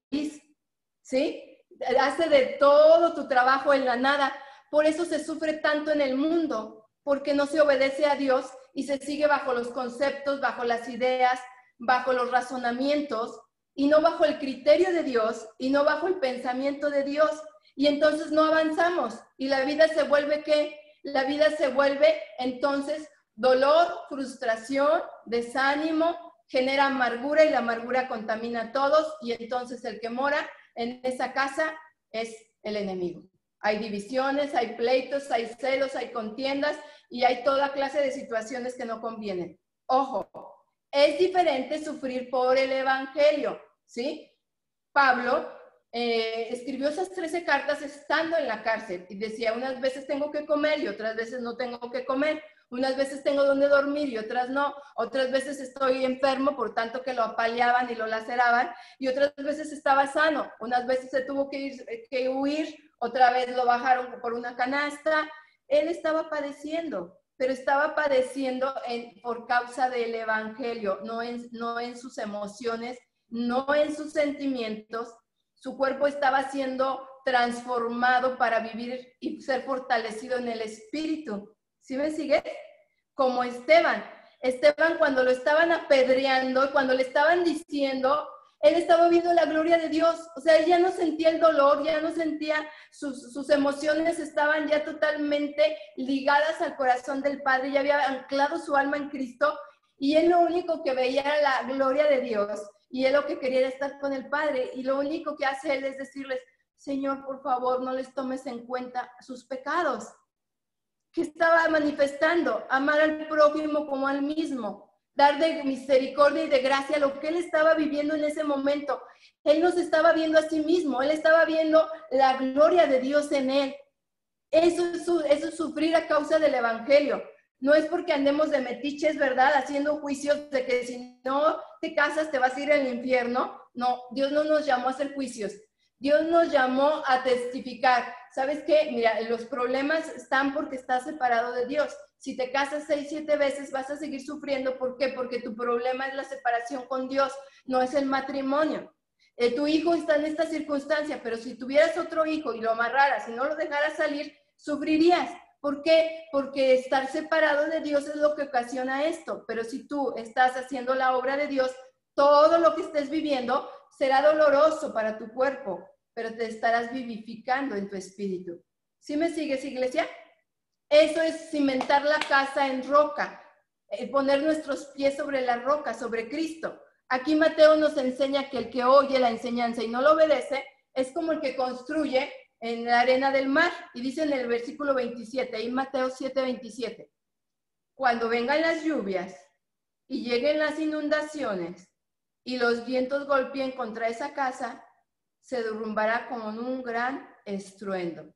¿sí? Hace de todo tu trabajo en la nada. Por eso se sufre tanto en el mundo, porque no se obedece a Dios y se sigue bajo los conceptos, bajo las ideas, bajo los razonamientos, y no bajo el criterio de Dios, y no bajo el pensamiento de Dios. Y entonces no avanzamos, y la vida se vuelve, ¿qué? La vida se vuelve, entonces, dolor, frustración, desánimo, genera amargura, y la amargura contamina a todos, y entonces el que mora en esa casa es el enemigo. Hay divisiones, hay pleitos, hay celos, hay contiendas y hay toda clase de situaciones que no convienen. Ojo, es diferente sufrir por el evangelio, ¿sí? Pablo escribió esas 13 cartas estando en la cárcel y decía, unas veces tengo que comer y otras veces no tengo que comer. Unas veces tengo donde dormir y otras no. Otras veces estoy enfermo, por tanto que lo apaleaban y lo laceraban. Y otras veces estaba sano. Unas veces se tuvo que huir, otra vez lo bajaron por una canasta. Él estaba padeciendo, pero estaba padeciendo por causa del evangelio, no en sus emociones, no en sus sentimientos. Su cuerpo estaba siendo transformado para vivir y ser fortalecido en el espíritu. ¿Sí me sigue? Como Esteban. Esteban, cuando lo estaban apedreando, cuando le estaban diciendo, él estaba viendo la gloria de Dios. O sea, él ya no sentía el dolor, ya no sentía, sus emociones estaban ya totalmente ligadas al corazón del Padre, ya había anclado su alma en Cristo, y él lo único que veía era la gloria de Dios, y él lo que quería era estar con el Padre, y lo único que hace él es decirles, Señor, por favor, no les tomes en cuenta sus pecados. ¿Qué estaba manifestando? Amar al prójimo como al mismo, dar de misericordia y de gracia lo que él estaba viviendo en ese momento. Él no se estaba viendo a sí mismo, él estaba viendo la gloria de Dios en él. Eso es sufrir a causa del evangelio. No es porque andemos de metiches, ¿verdad? Haciendo juicios de que si no te casas te vas a ir al infierno. No, Dios no nos llamó a hacer juicios. Dios nos llamó a testificar. ¿Sabes qué? Mira, los problemas están porque estás separado de Dios. Si te casas 6, 7 veces vas a seguir sufriendo. ¿Por qué? Porque tu problema es la separación con Dios, no es el matrimonio. Tu hijo está en esta circunstancia, pero si tuvieras otro hijo y lo amarraras y no lo dejaras salir, sufrirías. ¿Por qué? Porque estar separado de Dios es lo que ocasiona esto. Pero si tú estás haciendo la obra de Dios, todo lo que estés viviendo será doloroso para tu cuerpo, pero te estarás vivificando en tu espíritu. ¿Sí me sigues, iglesia? Eso es cimentar la casa en roca, poner nuestros pies sobre la roca, sobre Cristo. Aquí Mateo nos enseña que el que oye la enseñanza y no lo obedece es como el que construye en la arena del mar. Y dice en el versículo 27, ahí Mateo 7:27, cuando vengan las lluvias y lleguen las inundaciones y los vientos golpeen contra esa casa, se derrumbará con un gran estruendo.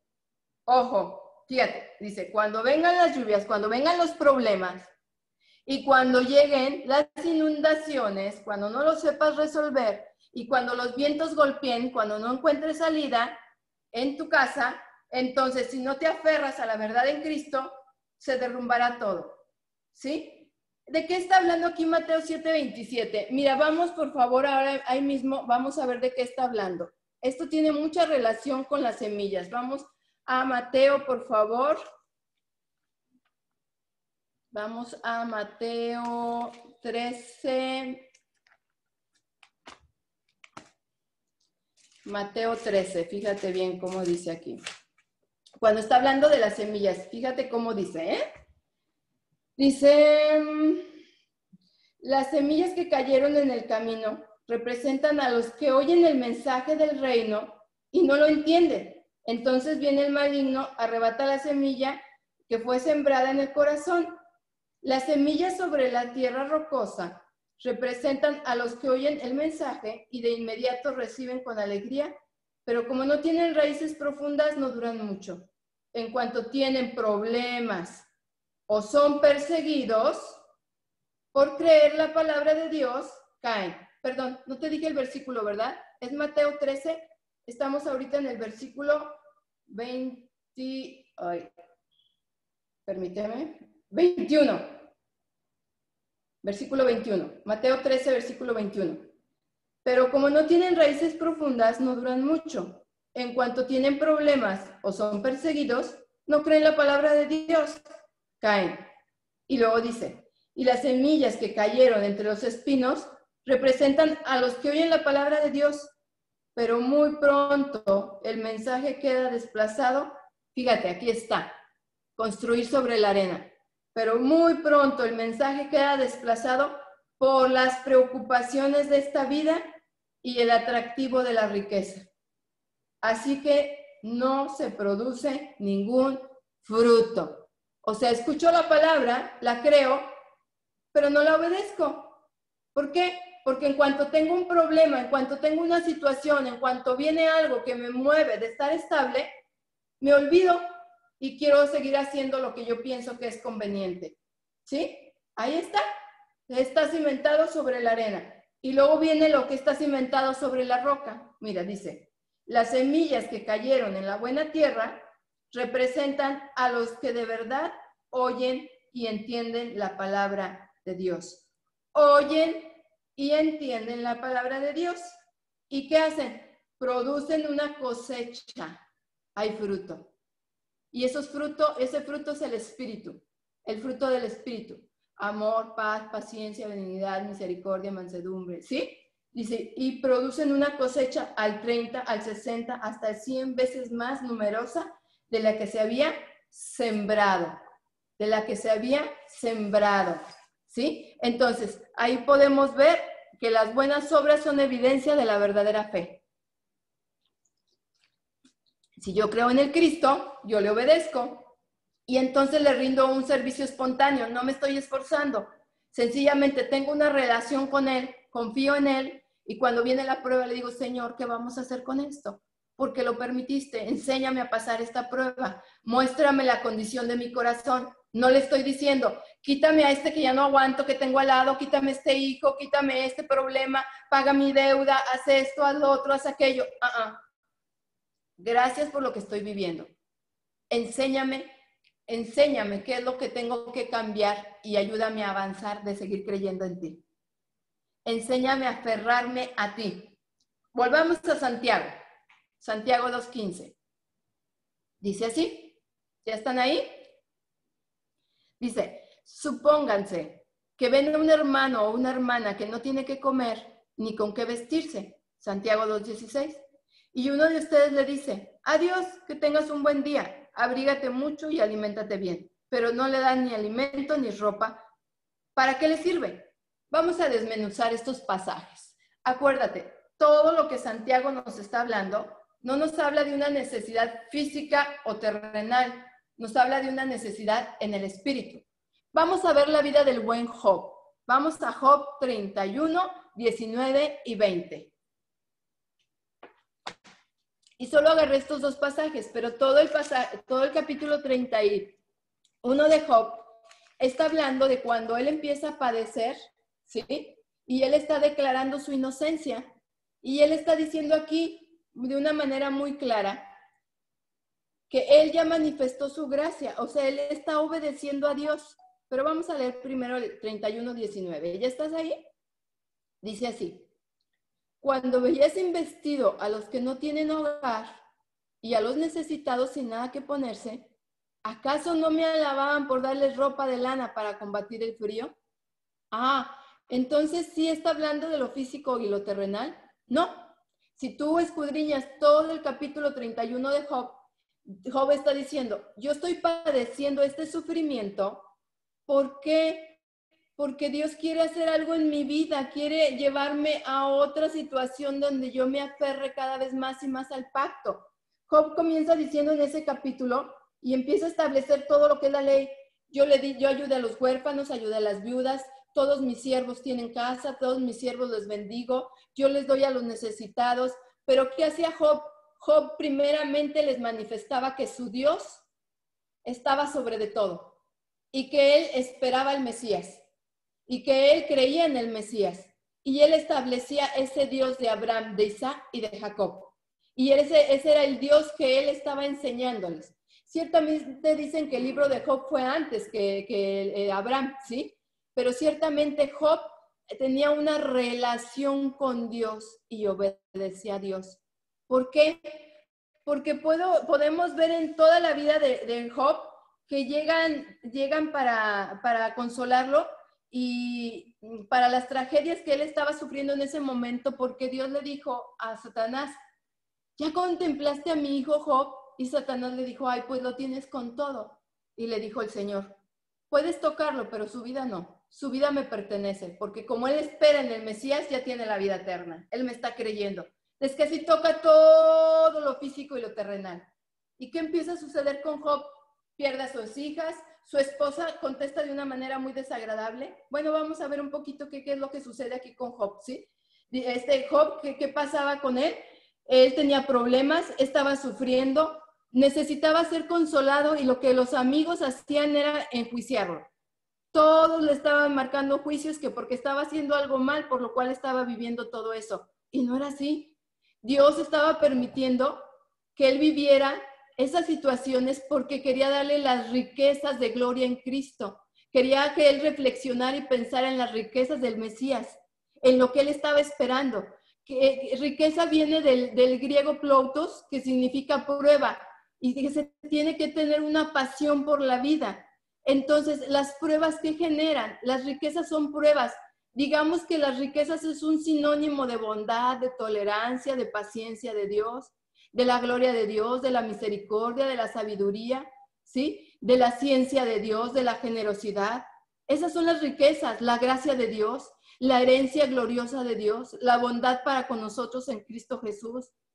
Ojo, fíjate, dice, cuando vengan las lluvias, cuando vengan los problemas y cuando lleguen las inundaciones, cuando no lo sepas resolver y cuando los vientos golpeen, cuando no encuentres salida en tu casa, entonces si no te aferras a la verdad en Cristo, se derrumbará todo. ¿Sí? ¿De qué está hablando aquí Mateo 7:27? Mira, vamos por favor ahora ahí mismo, vamos a ver de qué está hablando. Esto tiene mucha relación con las semillas. Vamos a Mateo, por favor. Vamos a Mateo 13. Mateo 13, fíjate bien cómo dice aquí. Cuando está hablando de las semillas, fíjate cómo dice, ¿eh? Dice, las semillas que cayeron en el camino representan a los que oyen el mensaje del reino y no lo entienden. Entonces viene el maligno, arrebata la semilla que fue sembrada en el corazón. Las semillas sobre la tierra rocosa representan a los que oyen el mensaje y de inmediato reciben con alegría, pero como no tienen raíces profundas, no duran mucho. En cuanto tienen problemas o son perseguidos por creer la palabra de Dios, caen. Perdón, no te dije el versículo, ¿verdad? Es Mateo 13. Estamos ahorita en el versículo 21. Versículo 21. Mateo 13, versículo 21. Pero como no tienen raíces profundas, no duran mucho. En cuanto tienen problemas o son perseguidos, no creen la palabra de Dios, caen. Y luego dice, y las semillas que cayeron entre los espinos representan a los que oyen la palabra de Dios, pero muy pronto el mensaje queda desplazado. Fíjate, aquí está, construir sobre la arena. Pero muy pronto el mensaje queda desplazado por las preocupaciones de esta vida y el atractivo de la riqueza. Así que no se produce ningún fruto. O sea, escucho la palabra, la creo, pero no la obedezco. ¿Por qué? Porque en cuanto tengo un problema, en cuanto tengo una situación, en cuanto viene algo que me mueve de estar estable, me olvido y quiero seguir haciendo lo que yo pienso que es conveniente. ¿Sí? Ahí está. Está cimentado sobre la arena. Y luego viene lo que está cimentado sobre la roca. Mira, dice, las semillas que cayeron en la buena tierra representan a los que de verdad oyen y entienden la palabra de Dios. Oyen y entienden la palabra de Dios. ¿Y qué hacen? Producen una cosecha. Hay fruto. Y ese fruto es el Espíritu, el fruto del Espíritu. Amor, paz, paciencia, benignidad, misericordia, mansedumbre, ¿sí? Dice, y producen una cosecha al 30, al 60, hasta 100 veces más numerosa de la que se había sembrado. De la que se había sembrado, ¿sí? Entonces, ahí podemos ver que las buenas obras son evidencia de la verdadera fe. Si yo creo en el Cristo, yo le obedezco y entonces le rindo un servicio espontáneo, no me estoy esforzando. Sencillamente tengo una relación con Él, confío en Él y cuando viene la prueba le digo, Señor, ¿qué vamos a hacer con esto? Porque lo permitiste, enséñame a pasar esta prueba, muéstrame la condición de mi corazón. No le estoy diciendo, quítame a este que ya no aguanto, que tengo al lado, quítame este hijo, quítame este problema, paga mi deuda, haz esto, haz lo otro, haz aquello. Gracias por lo que estoy viviendo. Enséñame qué es lo que tengo que cambiar y ayúdame a avanzar de seguir creyendo en ti. Enséñame a aferrarme a ti. Volvamos a Santiago. Santiago 2:15. Dice así. ¿Ya están ahí? Dice, supónganse que ven a un hermano o una hermana que no tiene que comer ni con qué vestirse. Santiago 2:16. Y uno de ustedes le dice, adiós, que tengas un buen día, abrígate mucho y aliméntate bien. Pero no le dan ni alimento ni ropa. ¿Para qué le sirve? Vamos a desmenuzar estos pasajes. Acuérdate, todo lo que Santiago nos está hablando no nos habla de una necesidad física o terrenal, nos habla de una necesidad en el espíritu. Vamos a ver la vida del buen Job. Vamos a Job 31, 19 y 20. Y solo agarré estos dos pasajes, pero todo el capítulo 31 de Job está hablando de cuando él empieza a padecer, ¿sí? Y él está declarando su inocencia. Y él está diciendo aquí, de una manera muy clara, que él ya manifestó su gracia, o sea, él está obedeciendo a Dios. Pero vamos a leer primero el 31:19. ¿Ya estás ahí? Dice así. Cuando veías investido a los que no tienen hogar y a los necesitados sin nada que ponerse, ¿acaso no me alababan por darles ropa de lana para combatir el frío? Entonces ¿sí está hablando de lo físico y lo terrenal? No. Si tú escudriñas todo el capítulo 31 de Job, Job está diciendo, yo estoy padeciendo este sufrimiento. ¿Por qué? Porque Dios quiere hacer algo en mi vida, quiere llevarme a otra situación donde yo me aferre cada vez más y más al pacto. Job comienza diciendo en ese capítulo y empieza a establecer todo lo que es la ley. Yo ayudé a los huérfanos, ayudé a las viudas, todos mis siervos tienen casa, todos mis siervos les bendigo, yo les doy a los necesitados. Pero ¿qué hacía Job? Job primeramente les manifestaba que su Dios estaba sobre de todo y que él esperaba al Mesías y que él creía en el Mesías. Y él establecía ese Dios de Abraham, de Isaac y de Jacob. Y ese era el Dios que él estaba enseñándoles. Ciertamente dicen que el libro de Job fue antes que Abraham, ¿sí? Pero ciertamente Job tenía una relación con Dios y obedecía a Dios. ¿Por qué? Porque podemos ver en toda la vida de Job que llegan para consolarlo y para las tragedias que él estaba sufriendo en ese momento, porque Dios le dijo a Satanás, ¿ya contemplaste a mi hijo Job? Y Satanás le dijo, ay, pues lo tienes con todo. Y le dijo el Señor, puedes tocarlo, pero su vida no. Su vida me pertenece, porque como él espera en el Mesías, ya tiene la vida eterna. Él me está creyendo. Es que así toca todo lo físico y lo terrenal. ¿Y qué empieza a suceder con Job? Pierde a sus hijas, su esposa contesta de una manera muy desagradable. Bueno, vamos a ver un poquito qué es lo que sucede aquí con Job, ¿sí? Job, ¿qué pasaba con él? Él tenía problemas, estaba sufriendo, necesitaba ser consolado y lo que los amigos hacían era enjuiciarlo. Todos le estaban marcando juicios que porque estaba haciendo algo mal, por lo cual estaba viviendo todo eso. Y no era así. Dios estaba permitiendo que él viviera esas situaciones porque quería darle las riquezas de gloria en Cristo. Quería que él reflexionara y pensara en las riquezas del Mesías, en lo que él estaba esperando. Riqueza viene del griego ploutos, que significa prueba, y que se tiene que tener una pasión por la vida. Entonces, las pruebas que generan, las riquezas son pruebas. Digamos que las riquezas es un sinónimo de bondad, de tolerancia, de paciencia de Dios, de la gloria de Dios, de la misericordia, de la sabiduría, ¿sí? De la ciencia de Dios, de la generosidad. Esas son las riquezas, la gracia de Dios, la herencia gloriosa de Dios, la bondad para con nosotros en Cristo Jesús.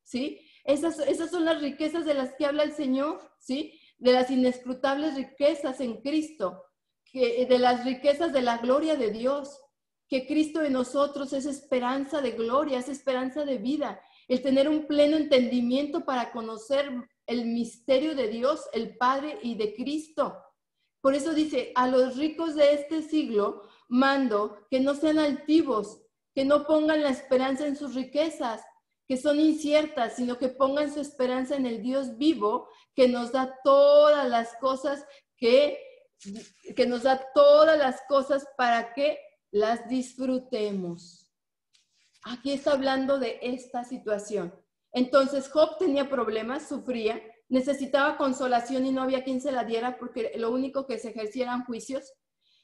¿sí? Esas son las riquezas de las que habla el Señor, ¿sí? De las inescrutables riquezas en Cristo, de las riquezas de la gloria de Dios, que Cristo en nosotros es esperanza de gloria, es esperanza de vida, el tener un pleno entendimiento para conocer el misterio de Dios, el Padre y de Cristo. Por eso dice, a los ricos de este siglo mando que no sean altivos, que no pongan la esperanza en sus riquezas, que son inciertas, sino que pongan su esperanza en el Dios vivo, que nos da todas las cosas, que nos da todas las cosas para que las disfrutemos. Aquí está hablando de esta situación. Entonces Job tenía problemas, sufría, necesitaba consolación y no había quien se la diera porque lo único que se ejercía eran juicios.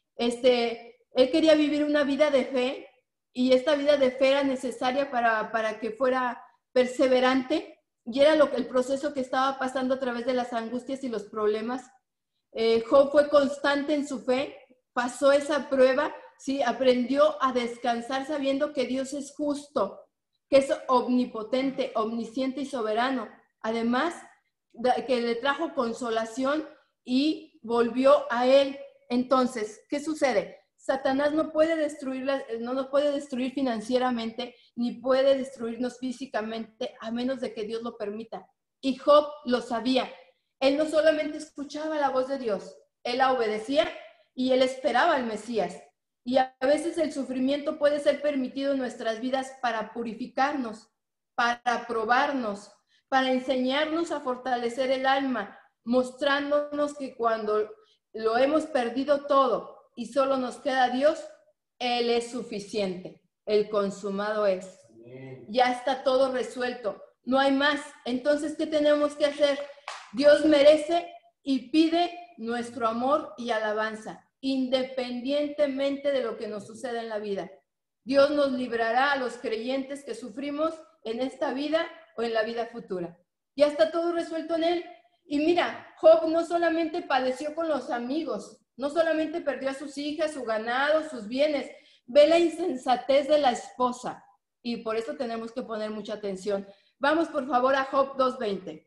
Él quería vivir una vida de fe y esta vida de fe era necesaria para que fuera perseverante y era el proceso que estaba pasando a través de las angustias y los problemas. Job fue constante en su fe, pasó esa prueba, ¿sí? Aprendió a descansar sabiendo que Dios es justo, que es omnipotente, omnisciente y soberano. Además, que le trajo consolación y volvió a él. Entonces, ¿qué sucede? Satanás no puede no nos puede destruir financieramente, ni puede destruirnos físicamente, a menos de que Dios lo permita. Y Job lo sabía. Él no solamente escuchaba la voz de Dios, él la obedecía y él esperaba al Mesías. Y a veces el sufrimiento puede ser permitido en nuestras vidas para purificarnos, para probarnos, para enseñarnos a fortalecer el alma, mostrándonos que cuando lo hemos perdido todo y solo nos queda Dios, Él es suficiente. El consumado es. Ya está todo resuelto. No hay más. Entonces, ¿qué tenemos que hacer? Dios merece y pide nuestro amor y alabanza, independientemente de lo que nos suceda en la vida. Dios nos librará a los creyentes que sufrimos en esta vida o en la vida futura. Ya está todo resuelto en él. Y mira, Job no solamente padeció con los amigos, no solamente perdió a sus hijas, su ganado, sus bienes, ve la insensatez de la esposa. Y por eso tenemos que poner mucha atención. Vamos, por favor, a Job 2:20.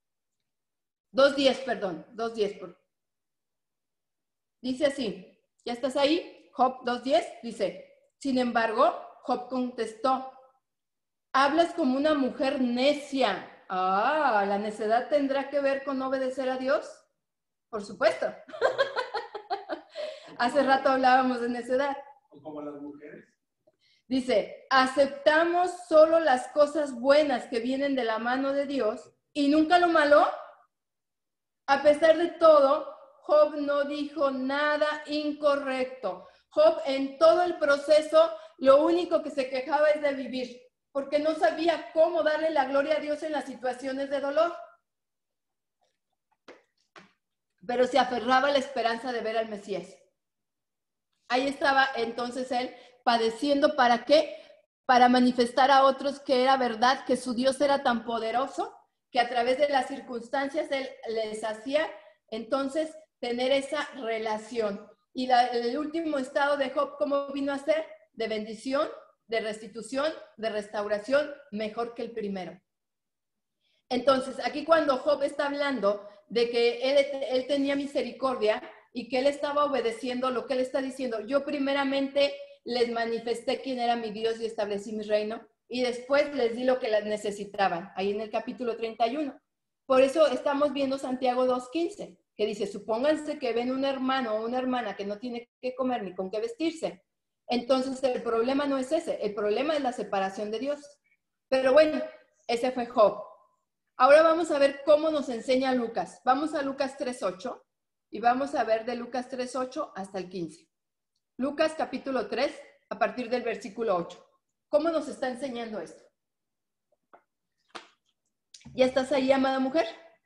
2:10, perdón, 2:10. Dice así, ¿ya estás ahí? Job 2:10 dice, sin embargo, Job contestó, hablas como una mujer necia. Ah, ¿la necedad tendrá que ver con obedecer a Dios? Por supuesto. Hace rato hablábamos de necedad. Como las mujeres. Dice, aceptamos solo las cosas buenas que vienen de la mano de Dios y nunca lo malo. A pesar de todo, Job no dijo nada incorrecto. Job en todo el proceso, lo único que se quejaba es de vivir, porque no sabía cómo darle la gloria a Dios en las situaciones de dolor. Pero se aferraba a la esperanza de ver al Mesías. Ahí estaba entonces él padeciendo, ¿para qué? Para manifestar a otros que era verdad, que su Dios era tan poderoso, que a través de las circunstancias él les hacía entonces tener esa relación. Y el último estado de Job, ¿cómo vino a ser? De bendición, de restitución, de restauración, mejor que el primero. Entonces, aquí cuando Job está hablando de que él tenía misericordia y que él estaba obedeciendo lo que él está diciendo, yo primeramente les manifesté quién era mi Dios y establecí mi reino, y después les di lo que necesitaban, ahí en el capítulo 31. Por eso estamos viendo Santiago 2:15, que dice, supónganse que ven un hermano o una hermana que no tiene que comer ni con qué vestirse. Entonces el problema no es ese, el problema es la separación de Dios. Pero bueno, ese fue Job. Ahora vamos a ver cómo nos enseña Lucas. Vamos a Lucas 3:8 y vamos a ver de Lucas 3:8 hasta el 15. Lucas capítulo 3, a partir del versículo 8. ¿Cómo nos está enseñando esto? ¿Ya estás ahí, amada mujer?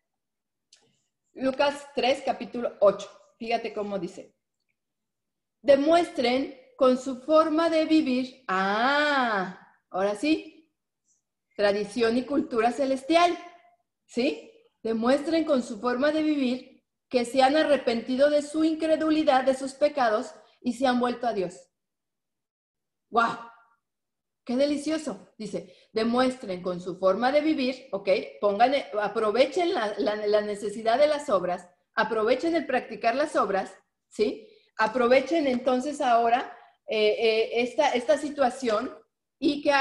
Lucas 3, capítulo 8. Fíjate cómo dice. Demuestren con su forma de vivir, ahora sí, tradición y cultura celestial, ¿sí? Demuestren con su forma de vivir que se han arrepentido de su incredulidad, de sus pecados, y se han vuelto a Dios. ¡Wow! Qué delicioso. Dice, demuestren con su forma de vivir, ¿ok? Aprovechen la necesidad de las obras, aprovechen el practicar las obras, ¿sí? Aprovechen entonces ahora esta situación y que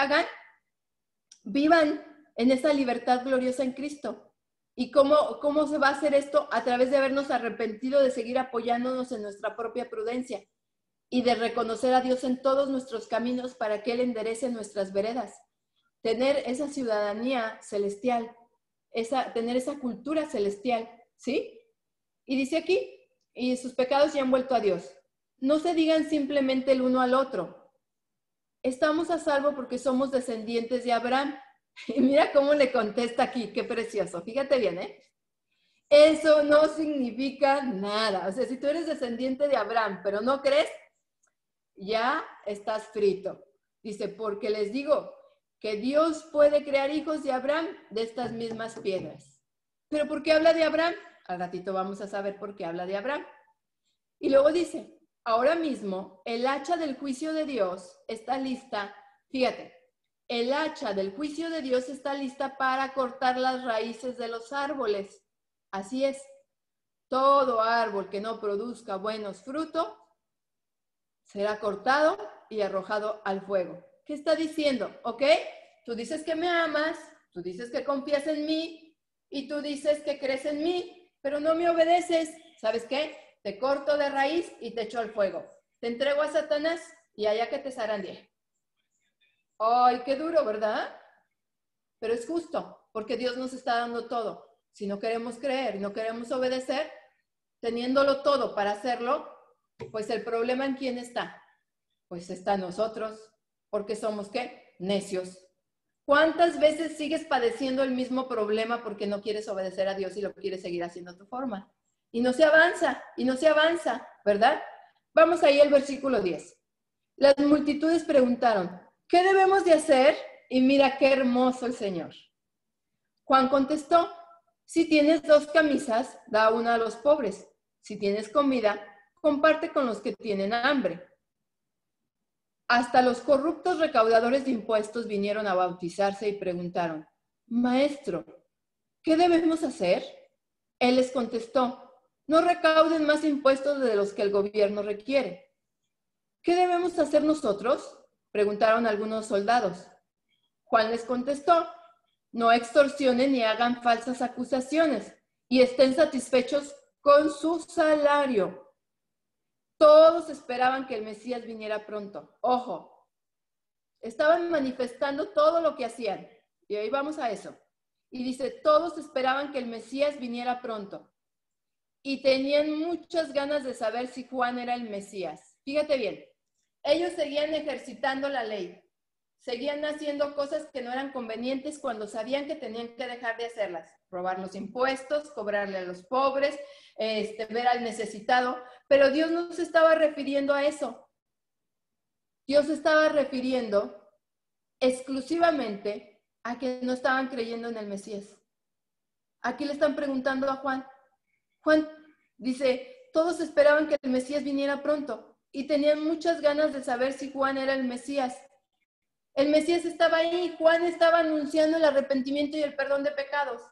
vivan en esa libertad gloriosa en Cristo. ¿Y cómo se va a hacer esto? A través de habernos arrepentido de seguir apoyándonos en nuestra propia prudencia y de reconocer a Dios en todos nuestros caminos para que Él enderece nuestras veredas. Tener esa ciudadanía celestial, tener esa cultura celestial, ¿sí? Y dice aquí, y sus pecados ya han vuelto a Dios. No se digan simplemente el uno al otro. Estamos a salvo porque somos descendientes de Abraham. Y mira cómo le contesta aquí, qué precioso. Fíjate bien, ¿eh? Eso no significa nada. O sea, si tú eres descendiente de Abraham, pero no crees, ya estás frito. Dice, porque les digo que Dios puede crear hijos de Abraham de estas mismas piedras. ¿Pero por qué habla de Abraham? Al ratito vamos a saber por qué habla de Abraham. Y luego dice, ahora mismo el hacha del juicio de Dios está lista. Fíjate, el hacha del juicio de Dios está lista para cortar las raíces de los árboles. Así es, todo árbol que no produzca buenos frutos será cortado y arrojado al fuego. ¿Qué está diciendo? ¿Ok? Tú dices que me amas, tú dices que confías en mí y tú dices que crees en mí, pero no me obedeces. ¿Sabes qué? Te corto de raíz y te echo al fuego. Te entrego a Satanás y allá que te zarandee. Ay, qué duro, ¿verdad? Pero es justo, porque Dios nos está dando todo. Si no queremos creer, no queremos obedecer, teniéndolo todo para hacerlo, pues el problema ¿en quién está? Pues está en nosotros, porque somos ¿qué? Necios. ¿Cuántas veces sigues padeciendo el mismo problema porque no quieres obedecer a Dios y lo quieres seguir haciendo a tu forma? Y no se avanza, ¿verdad? Vamos ahí al versículo 10. Las multitudes preguntaron, ¿qué debemos de hacer? Y mira qué hermoso el Señor. Juan contestó, si tienes 2 camisas, da una a los pobres. Si tienes comida, comparte con los que tienen hambre. Hasta los corruptos recaudadores de impuestos vinieron a bautizarse y preguntaron, Maestro, ¿qué debemos hacer? Él les contestó, no recauden más impuestos de los que el gobierno requiere. ¿Qué debemos hacer nosotros? Preguntaron algunos soldados. Juan les contestó, no extorsionen ni hagan falsas acusaciones y estén satisfechos con su salario. Todos esperaban que el Mesías viniera pronto. Ojo, estaban manifestando todo lo que hacían. Y ahí vamos a eso. Y dice, todos esperaban que el Mesías viniera pronto. Y tenían muchas ganas de saber si Juan era el Mesías. Fíjate bien, ellos seguían ejercitando la ley. Seguían haciendo cosas que no eran convenientes cuando sabían que tenían que dejar de hacerlas. Robar los impuestos, cobrarle a los pobres, ver al necesitado. Pero Dios no se estaba refiriendo a eso. Dios se estaba refiriendo exclusivamente a que no estaban creyendo en el Mesías. Aquí le están preguntando a Juan. Juan dice, todos esperaban que el Mesías viniera pronto y tenían muchas ganas de saber si Juan era el Mesías. El Mesías estaba ahí, Juan estaba anunciando el arrepentimiento y el perdón de pecados.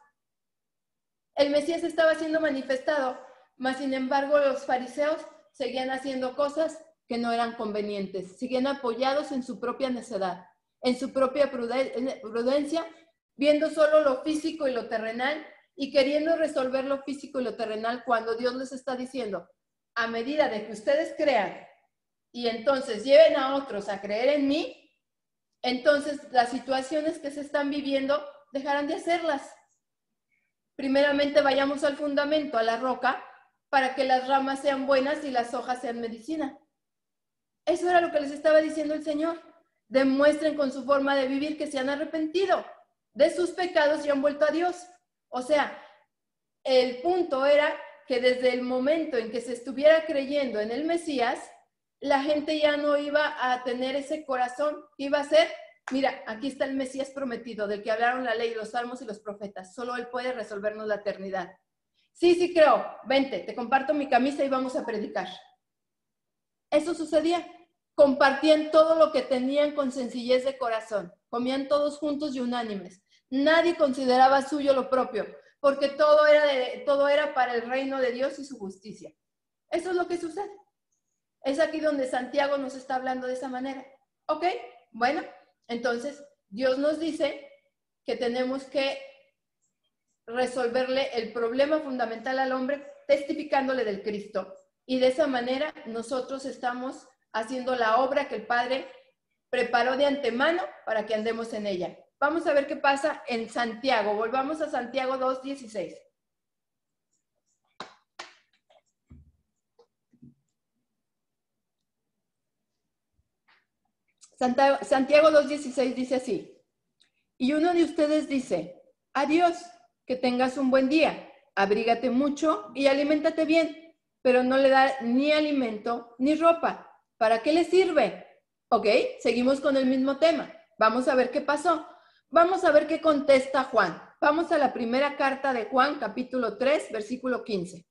El Mesías estaba siendo manifestado, mas sin embargo los fariseos seguían haciendo cosas que no eran convenientes, seguían apoyados en su propia necedad, en su propia prudencia, viendo solo lo físico y lo terrenal y queriendo resolver lo físico y lo terrenal cuando Dios les está diciendo, a medida de que ustedes crean y entonces lleven a otros a creer en mí, entonces las situaciones que se están viviendo dejarán de hacerlas. Primeramente vayamos al fundamento, a la roca, para que las ramas sean buenas y las hojas sean medicina. Eso era lo que les estaba diciendo el Señor. Demuestren con su forma de vivir que se han arrepentido de sus pecados y han vuelto a Dios. O sea, el punto era que desde el momento en que se estuviera creyendo en el Mesías, la gente ya no iba a tener ese corazón que iba a ser, mira, aquí está el Mesías prometido, del que hablaron la ley, los salmos y los profetas. Solo Él puede resolvernos la eternidad. Sí creo, vente, te comparto mi camisa y vamos a predicar. Eso sucedía. compartían todo lo que tenían con sencillez de corazón, comían todos juntos y unánimes. Nadie consideraba suyo lo propio, porque todo era para el reino de Dios y su justicia. Eso es lo que sucede. Es aquí donde Santiago nos está hablando de esa manera. ¿Ok? Bueno, entonces Dios nos dice que tenemos que resolverle el problema fundamental al hombre testificándole del Cristo. Y de esa manera nosotros estamos haciendo la obra que el Padre preparó de antemano para que andemos en ella. Vamos a ver qué pasa en Santiago. Volvamos a Santiago 2:16. Santiago 2:16 dice así: y uno de ustedes dice, adiós, que tengas un buen día, abrígate mucho y aliméntate bien, pero no le da ni alimento ni ropa. ¿Para qué le sirve? Ok, seguimos con el mismo tema. Vamos a ver qué pasó. Vamos a ver qué contesta Juan. Vamos a la primera carta de Juan, capítulo 3, versículo 15.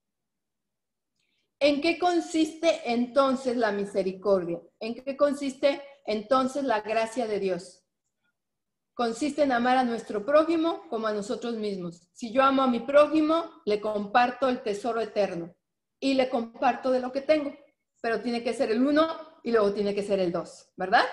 ¿En qué consiste entonces la misericordia? ¿En qué consiste entonces la gracia de Dios? Consiste en amar a nuestro prójimo como a nosotros mismos. Si yo amo a mi prójimo, le comparto el tesoro eterno y le comparto de lo que tengo, pero tiene que ser el 1 y luego tiene que ser el 2, ¿verdad?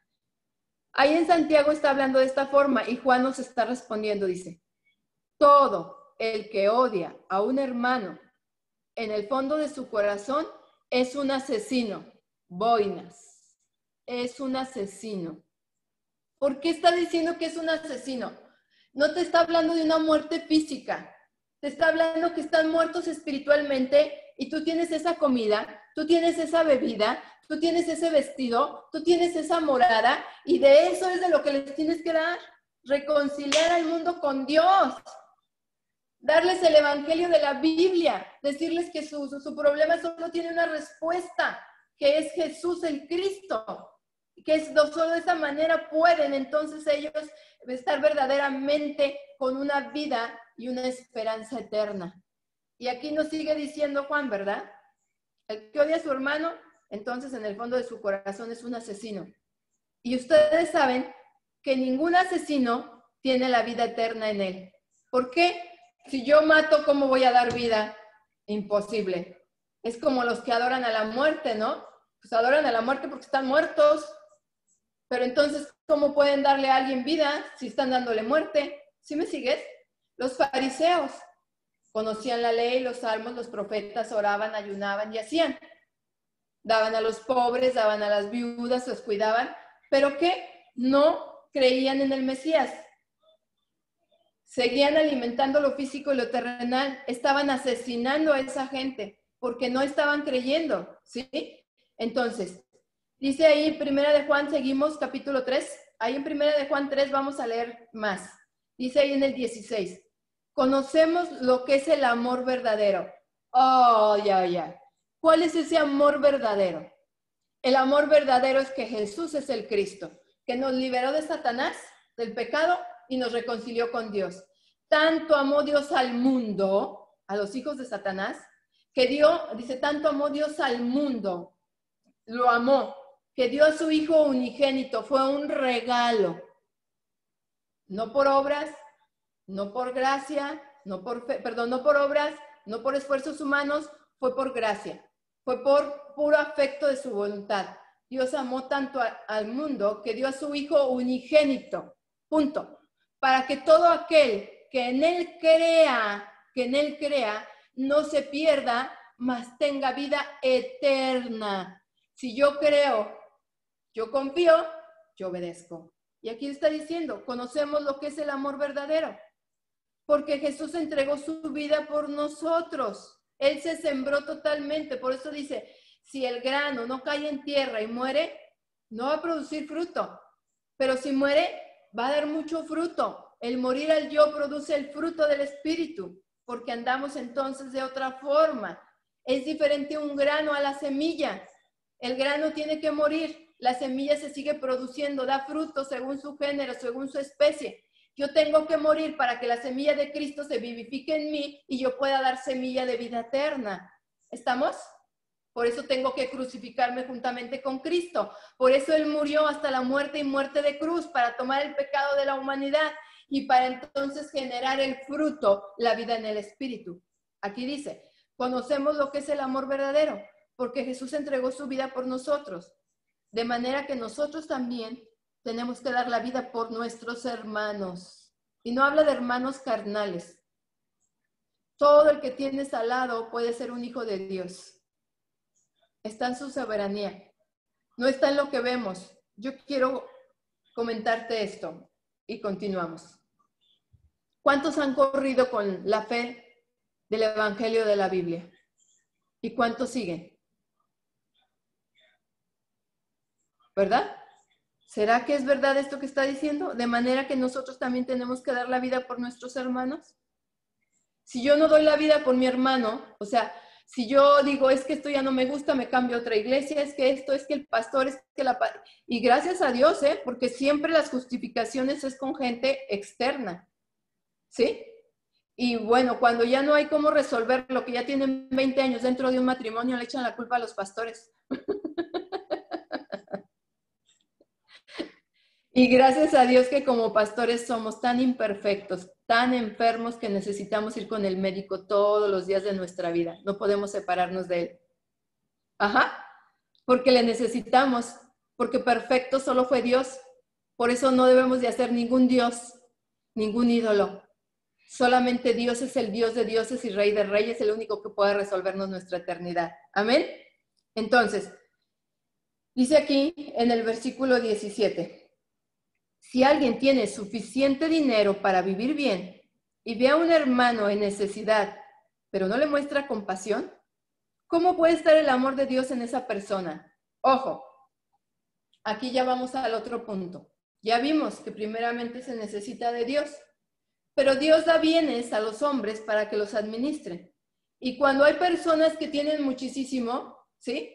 Ahí en Santiago está hablando de esta forma y Juan nos está respondiendo, dice, todo el que odia a un hermano en el fondo de su corazón es un asesino. Boinas, es un asesino. ¿Por qué está diciendo que es un asesino? No te está hablando de una muerte física, te está hablando que están muertos espiritualmente y tú tienes esa comida, tú tienes esa bebida, tú tienes ese vestido, tú tienes esa morada y de eso es de lo que les tienes que dar, reconciliar al mundo con Dios. Darles el evangelio de la Biblia, decirles que su problema solo tiene una respuesta, que es Jesús el Cristo, que solo de esa manera pueden entonces ellos estar verdaderamente con una vida y una esperanza eterna. Y aquí nos sigue diciendo Juan, ¿verdad? El que odia a su hermano, entonces en el fondo de su corazón es un asesino. Y ustedes saben que ningún asesino tiene la vida eterna en él. ¿Por qué? Si yo mato, ¿cómo voy a dar vida? Imposible. Es como los que adoran a la muerte, ¿no? Pues adoran a la muerte porque están muertos. Pero entonces, ¿cómo pueden darle a alguien vida si están dándole muerte? ¿Sí me sigues? Los fariseos conocían la ley, los salmos, los profetas, oraban, ayunaban y hacían. Daban a los pobres, daban a las viudas, los cuidaban. ¿Pero qué? No creían en el Mesías. Seguían alimentando lo físico y lo terrenal, estaban asesinando a esa gente porque no estaban creyendo, ¿sí? Entonces, dice ahí en Primera de Juan, seguimos capítulo 3, ahí en Primera de Juan 3 vamos a leer más. Dice ahí en el 16, conocemos lo que es el amor verdadero. Oh, ya. ¿Cuál es ese amor verdadero? El amor verdadero es que Jesús es el Cristo, que nos liberó de Satanás, del pecado, y nos reconcilió con Dios. Tanto amó Dios al mundo, a los hijos de Satanás, que dice, tanto amó Dios al mundo, lo amó, que dio a su Hijo unigénito, fue un regalo. No por obras, no por gracia, no por obras, no por esfuerzos humanos, fue por gracia, fue por puro afecto de su voluntad. Dios amó tanto al mundo que dio a su Hijo unigénito, punto, para que todo aquel que en él crea, no se pierda, mas tenga vida eterna. Si yo creo, yo confío, yo obedezco. Y aquí está diciendo, conocemos lo que es el amor verdadero, porque Jesús entregó su vida por nosotros. Él se sembró totalmente, por eso dice, si el grano no cae en tierra y muere, no va a producir fruto, pero si muere, va a dar mucho fruto. El morir al yo produce el fruto del Espíritu, porque andamos entonces de otra forma. Es diferente un grano a la semilla. El grano tiene que morir, la semilla se sigue produciendo, da fruto según su género, según su especie. Yo tengo que morir para que la semilla de Cristo se vivifique en mí y yo pueda dar semilla de vida eterna. ¿Estamos? Por eso tengo que crucificarme juntamente con Cristo. Por eso Él murió hasta la muerte y muerte de cruz, para tomar el pecado de la humanidad y para entonces generar el fruto, la vida en el Espíritu. Aquí dice, conocemos lo que es el amor verdadero, porque Jesús entregó su vida por nosotros. De manera que nosotros también tenemos que dar la vida por nuestros hermanos. Y no habla de hermanos carnales. Todo el que tienes al lado puede ser un hijo de Dios. Está en su soberanía. No está en lo que vemos. Yo quiero comentarte esto y continuamos. ¿Cuántos han corrido con la fe del Evangelio de la Biblia? ¿Y cuántos siguen? ¿Verdad? ¿Será que es verdad esto que está diciendo? De manera que nosotros también tenemos que dar la vida por nuestros hermanos. Si yo no doy la vida por mi hermano, o sea, si yo digo, es que esto ya no me gusta, me cambio a otra iglesia, es que esto, es que el pastor, es que la... Y gracias a Dios, porque siempre las justificaciones es con gente externa, ¿sí? Y bueno, cuando ya no hay cómo resolver lo que ya tienen 20 años dentro de un matrimonio, le echan la culpa a los pastores. Y gracias a Dios que como pastores somos tan imperfectos, tan enfermos que necesitamos ir con el médico todos los días de nuestra vida. No podemos separarnos de él. Ajá, porque le necesitamos, porque perfecto solo fue Dios. Por eso no debemos de hacer ningún Dios, ningún ídolo. Solamente Dios es el Dios de dioses y Rey de reyes, el único que puede resolvernos nuestra eternidad. Amén. Entonces, dice aquí en el versículo 17. Si alguien tiene suficiente dinero para vivir bien y ve a un hermano en necesidad, pero no le muestra compasión, ¿cómo puede estar el amor de Dios en esa persona? Ojo, aquí ya vamos al otro punto. Ya vimos que primeramente se necesita de Dios, pero Dios da bienes a los hombres para que los administren. Y cuando hay personas que tienen muchísimo, ¿sí?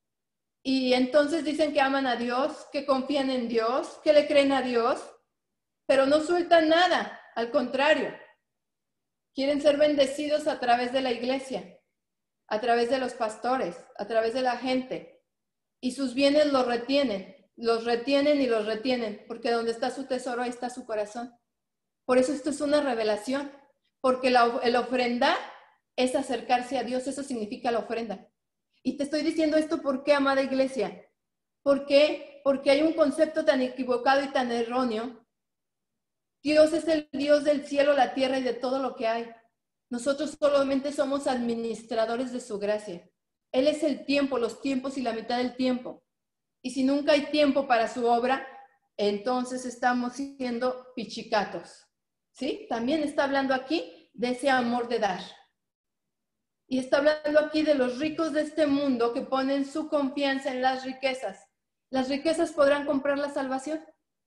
Y entonces dicen que aman a Dios, que confían en Dios, que le creen a Dios, pero no sueltan nada, al contrario. Quieren ser bendecidos a través de la iglesia, a través de los pastores, a través de la gente. Y sus bienes los retienen y los retienen, porque donde está su tesoro, ahí está su corazón. Por eso esto es una revelación, porque el ofrendar es acercarse a Dios, eso significa la ofrenda. Y te estoy diciendo esto, ¿por qué, amada iglesia? ¿Por qué? Porque hay un concepto tan equivocado y tan erróneo. Dios es el Dios del cielo, la tierra y de todo lo que hay. Nosotros solamente somos administradores de su gracia. Él es el tiempo, los tiempos y la mitad del tiempo. Y si nunca hay tiempo para su obra, entonces estamos siendo pichicatos. ¿Sí? También está hablando aquí de ese amor de dar. Y está hablando aquí de los ricos de este mundo que ponen su confianza en las riquezas. ¿Las riquezas podrán comprar la salvación?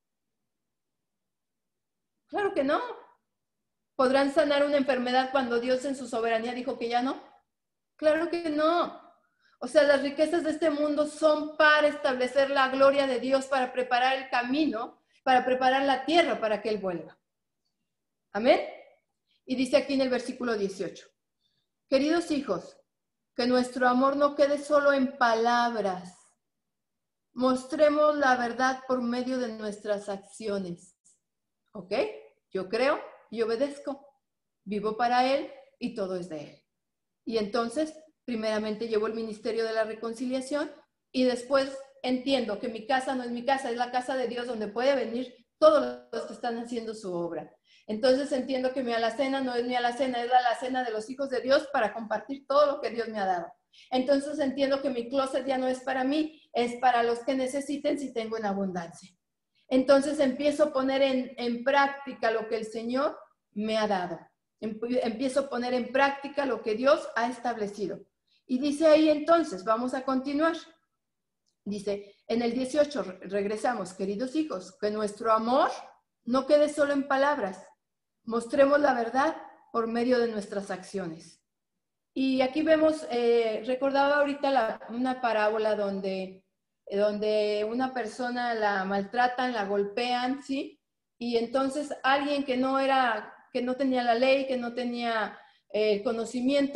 Claro que no. ¿Podrán sanar una enfermedad cuando Dios en su soberanía dijo que ya no? Claro que no. O sea, las riquezas de este mundo son para establecer la gloria de Dios, para preparar el camino, para preparar la tierra para que Él vuelva. Amén. Y dice aquí en el versículo 18. Queridos hijos, que nuestro amor no quede solo en palabras. Mostremos la verdad por medio de nuestras acciones. ¿Ok? Yo creo y obedezco. Vivo para Él y todo es de Él. Y entonces, primeramente llevo el ministerio de la reconciliación y después entiendo que mi casa no es mi casa, es la casa de Dios donde puede venir todos los que están haciendo su obra. Entonces entiendo que mi alacena no es mi alacena, es la alacena de los hijos de Dios para compartir todo lo que Dios me ha dado. Entonces entiendo que mi closet ya no es para mí, es para los que necesiten si tengo en abundancia. Entonces empiezo a poner en práctica lo que el Señor me ha dado. Empiezo a poner en práctica lo que Dios ha establecido. Y dice ahí entonces, vamos a continuar. Dice, en el 18, regresamos, queridos hijos, que nuestro amor no quede solo en palabras. Mostremos la verdad por medio de nuestras acciones. Y aquí vemos, recordaba ahorita una parábola donde una persona la maltratan, la golpean, ¿sí? Y entonces alguien que no tenía la ley, que no tenía el conocimiento,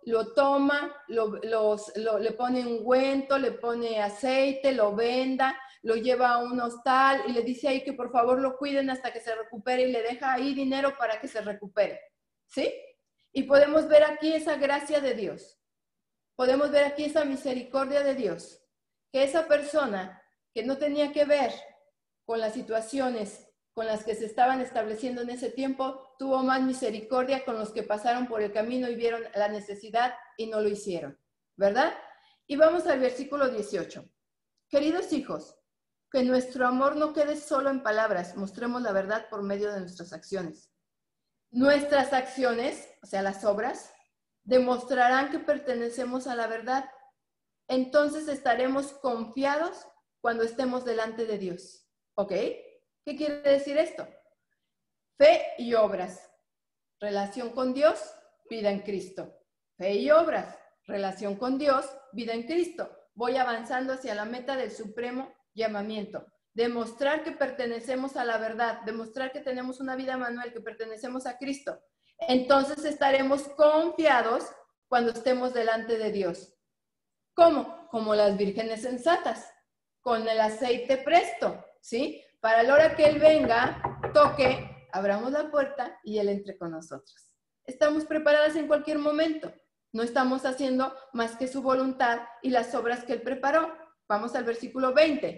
lo toma, le pone ungüento, le pone aceite, lo venda, lo lleva a un hostal y le dice ahí que por favor lo cuiden hasta que se recupere y le deja ahí dinero para que se recupere, ¿sí? Y podemos ver aquí esa gracia de Dios. Podemos ver aquí esa misericordia de Dios, que esa persona que no tenía que ver con las situaciones con las que se estaban estableciendo en ese tiempo, tuvo más misericordia con los que pasaron por el camino y vieron la necesidad y no lo hicieron, ¿verdad? Y vamos al versículo 18. Queridos hijos, que nuestro amor no quede solo en palabras, mostremos la verdad por medio de nuestras acciones. Nuestras acciones, o sea, las obras, demostrarán que pertenecemos a la verdad. Entonces estaremos confiados cuando estemos delante de Dios. ¿Ok? ¿Qué quiere decir esto? Fe y obras. Relación con Dios, vida en Cristo. Fe y obras. Relación con Dios, vida en Cristo. Voy avanzando hacia la meta del supremo llamamiento. Demostrar que pertenecemos a la verdad. Demostrar que tenemos una vida manual, que pertenecemos a Cristo. Entonces estaremos confiados cuando estemos delante de Dios. ¿Cómo? Como las vírgenes sensatas, con el aceite presto, ¿sí? Para la hora que Él venga, toque, abramos la puerta y Él entre con nosotros. Estamos preparadas en cualquier momento. No estamos haciendo más que su voluntad y las obras que Él preparó. Vamos al versículo 20.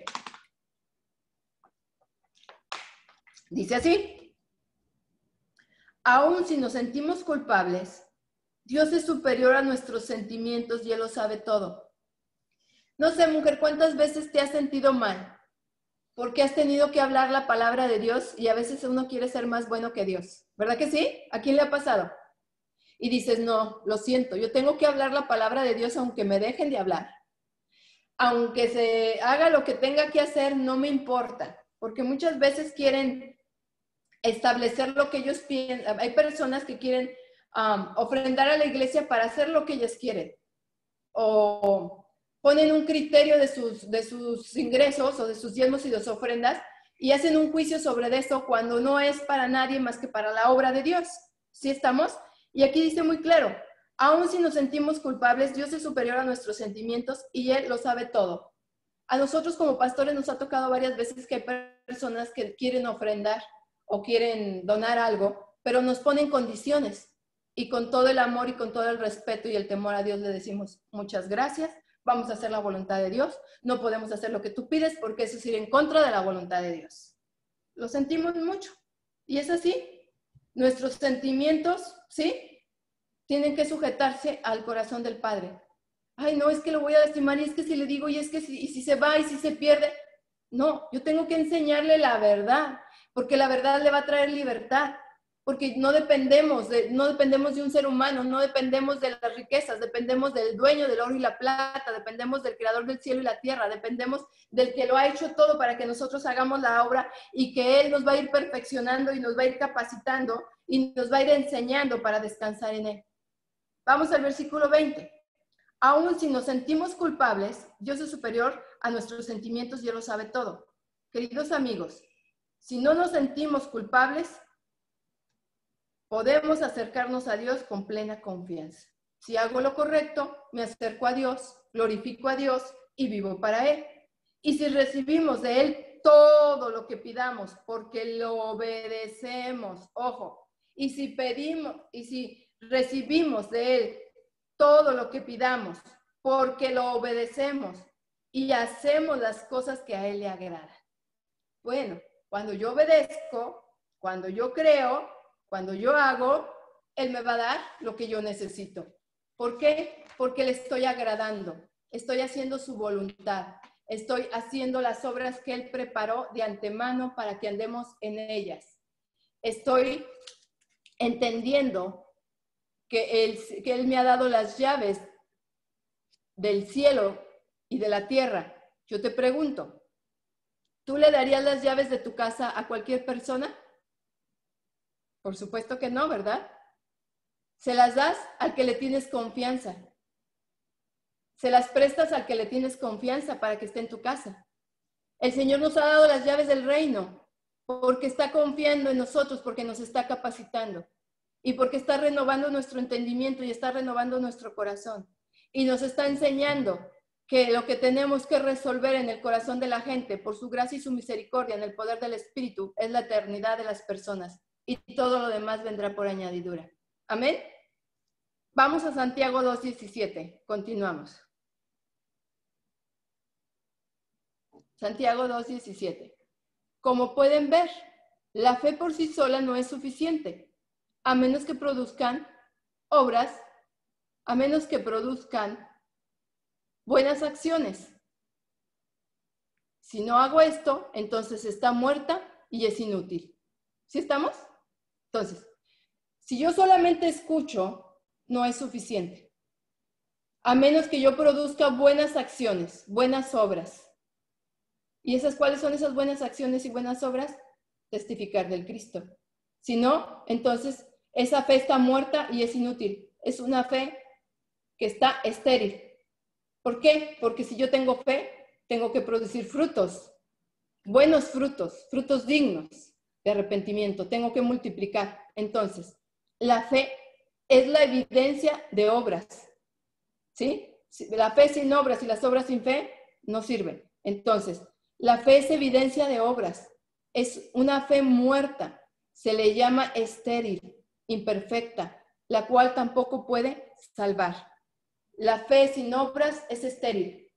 Dice así: aún si nos sentimos culpables, Dios es superior a nuestros sentimientos y Él lo sabe todo. No sé, mujer, ¿cuántas veces te has sentido mal? Porque has tenido que hablar la palabra de Dios y a veces uno quiere ser más bueno que Dios. ¿Verdad que sí? ¿A quién le ha pasado? Y dices, no, lo siento, yo tengo que hablar la palabra de Dios aunque me dejen de hablar. Aunque se haga lo que tenga que hacer, no me importa. Porque muchas veces quieren establecer lo que ellos piensan. Hay personas que quieren ofrendar a la iglesia para hacer lo que ellas quieren. O ponen un criterio de sus ingresos o de sus diezmos y de sus ofrendas y hacen un juicio sobre eso cuando no es para nadie más que para la obra de Dios. ¿Sí estamos? Y aquí dice muy claro, aun si nos sentimos culpables, Dios es superior a nuestros sentimientos y Él lo sabe todo. A nosotros como pastores nos ha tocado varias veces que hay personas que quieren ofrendar o quieren donar algo, pero nos ponen condiciones. Y con todo el amor y con todo el respeto y el temor a Dios le decimos, muchas gracias, vamos a hacer la voluntad de Dios, no podemos hacer lo que tú pides porque eso es ir en contra de la voluntad de Dios. Lo sentimos mucho. Y es así. Nuestros sentimientos, ¿sí? Tienen que sujetarse al corazón del Padre. Ay, no, es que lo voy a lastimar y es que si le digo y es que si se va y si se pierde. No, yo tengo que enseñarle la verdad, porque la verdad le va a traer libertad. Porque no dependemos de un ser humano, no dependemos de las riquezas, dependemos del dueño del oro y la plata, dependemos del creador del cielo y la tierra, dependemos del que lo ha hecho todo para que nosotros hagamos la obra y que Él nos va a ir perfeccionando y nos va a ir capacitando y nos va a ir enseñando para descansar en Él. Vamos al versículo 20. Aún si nos sentimos culpables, Dios es superior a nuestros sentimientos y Él lo sabe todo. Queridos amigos, si no nos sentimos culpables, podemos acercarnos a Dios con plena confianza. Si hago lo correcto, me acerco a Dios, glorifico a Dios y vivo para Él. Y si recibimos de Él todo lo que pidamos, porque lo obedecemos, ojo, y si recibimos de Él todo lo que pidamos, porque lo obedecemos y hacemos las cosas que a Él le agradan. Bueno, cuando yo obedezco, cuando yo creo, cuando yo hago, Él me va a dar lo que yo necesito. ¿Por qué? Porque le estoy agradando, estoy haciendo su voluntad, estoy haciendo las obras que Él preparó de antemano para que andemos en ellas. Estoy entendiendo que Él me ha dado las llaves del cielo y de la tierra. Yo te pregunto, ¿tú le darías las llaves de tu casa a cualquier persona? Por supuesto que no, ¿verdad? Se las das al que le tienes confianza. Se las prestas al que le tienes confianza para que esté en tu casa. El Señor nos ha dado las llaves del reino porque está confiando en nosotros, porque nos está capacitando. y porque está renovando nuestro entendimiento y está renovando nuestro corazón. Y nos está enseñando que lo que tenemos que resolver en el corazón de la gente, por su gracia y su misericordia, en el poder del Espíritu, es la eternidad de las personas. Y todo lo demás vendrá por añadidura. Amén. Vamos a Santiago 2:17. Continuamos. Santiago 2:17. Como pueden ver, la fe por sí sola no es suficiente, a menos que produzcan obras, a menos que produzcan buenas acciones. Si no hago esto, entonces está muerta y es inútil. ¿Sí estamos? Entonces, si yo solamente escucho, no es suficiente. A menos que yo produzca buenas acciones, buenas obras. ¿Y cuáles son esas buenas acciones y buenas obras? Testificar del Cristo. Si no, entonces esa fe está muerta y es inútil. Es una fe que está estéril. ¿Por qué? Porque si yo tengo fe, tengo que producir frutos, buenos frutos, frutos dignos de arrepentimiento. Tengo que multiplicar. Entonces, la fe es la evidencia de obras. ¿Sí? La fe sin obras y las obras sin fe no sirven. Entonces, la fe es evidencia de obras. Es una fe muerta. Se le llama estéril, imperfecta, la cual tampoco puede salvar. La fe sin obras es estéril.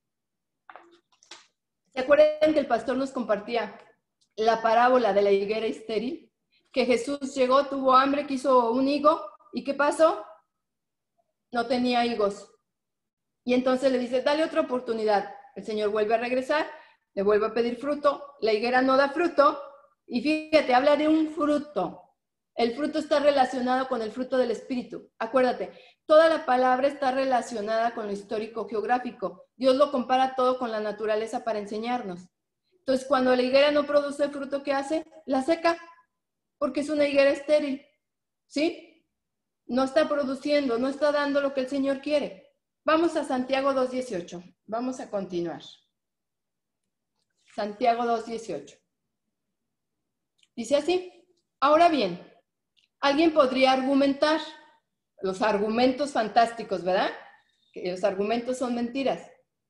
¿Se acuerdan que el pastor nos compartía la parábola de la higuera estéril? Que Jesús llegó, tuvo hambre, quiso un higo, ¿y qué pasó? No tenía higos. Y entonces le dice, dale otra oportunidad. El Señor vuelve a regresar, le vuelve a pedir fruto, la higuera no da fruto, y fíjate, habla de un fruto. El fruto está relacionado con el fruto del Espíritu. Acuérdate, toda la palabra está relacionada con lo histórico geográfico. Dios lo compara todo con la naturaleza para enseñarnos. Entonces, cuando la higuera no produce fruto, ¿qué hace? La seca, porque es una higuera estéril. ¿Sí? No está produciendo, no está dando lo que el Señor quiere. Vamos a Santiago 2:18. Vamos a continuar. Santiago 2:18. Dice así, ahora bien, alguien podría argumentar, los argumentos fantásticos, ¿verdad? Que los argumentos son mentiras.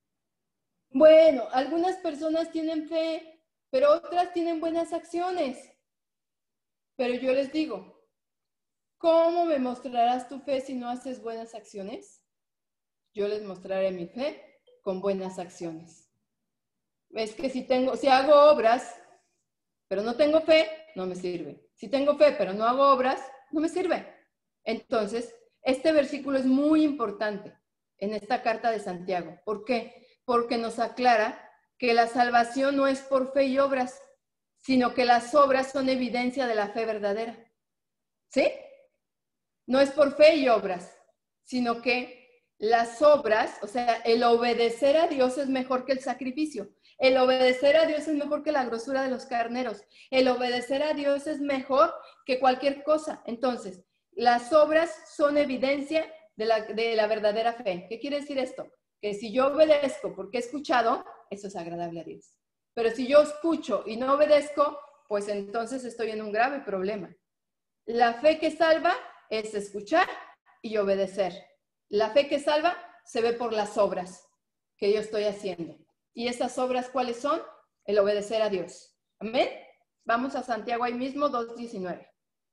Bueno, algunas personas tienen fe, pero otras tienen buenas acciones. Pero yo les digo, ¿cómo me mostrarás tu fe si no haces buenas acciones? Yo les mostraré mi fe con buenas acciones. Es que si hago obras, pero no tengo fe, no me sirve. Si tengo fe, pero no hago obras, no me sirve. Entonces, este versículo es muy importante en esta carta de Santiago. ¿Por qué? Porque nos aclara que la salvación no es por fe y obras, sino que las obras son evidencia de la fe verdadera. ¿Sí? No es por fe y obras, sino que las obras, o sea, el obedecer a Dios es mejor que el sacrificio. El obedecer a Dios es mejor que la grosura de los carneros. El obedecer a Dios es mejor que cualquier cosa. Entonces, las obras son evidencia de la verdadera fe. ¿Qué quiere decir esto? Que si yo obedezco porque he escuchado, eso es agradable a Dios. Pero si yo escucho y no obedezco, pues entonces estoy en un grave problema. La fe que salva es escuchar y obedecer. La fe que salva se ve por las obras que yo estoy haciendo. ¿Y esas obras cuáles son? El obedecer a Dios. ¿Amén? Vamos a Santiago ahí mismo, 2:19.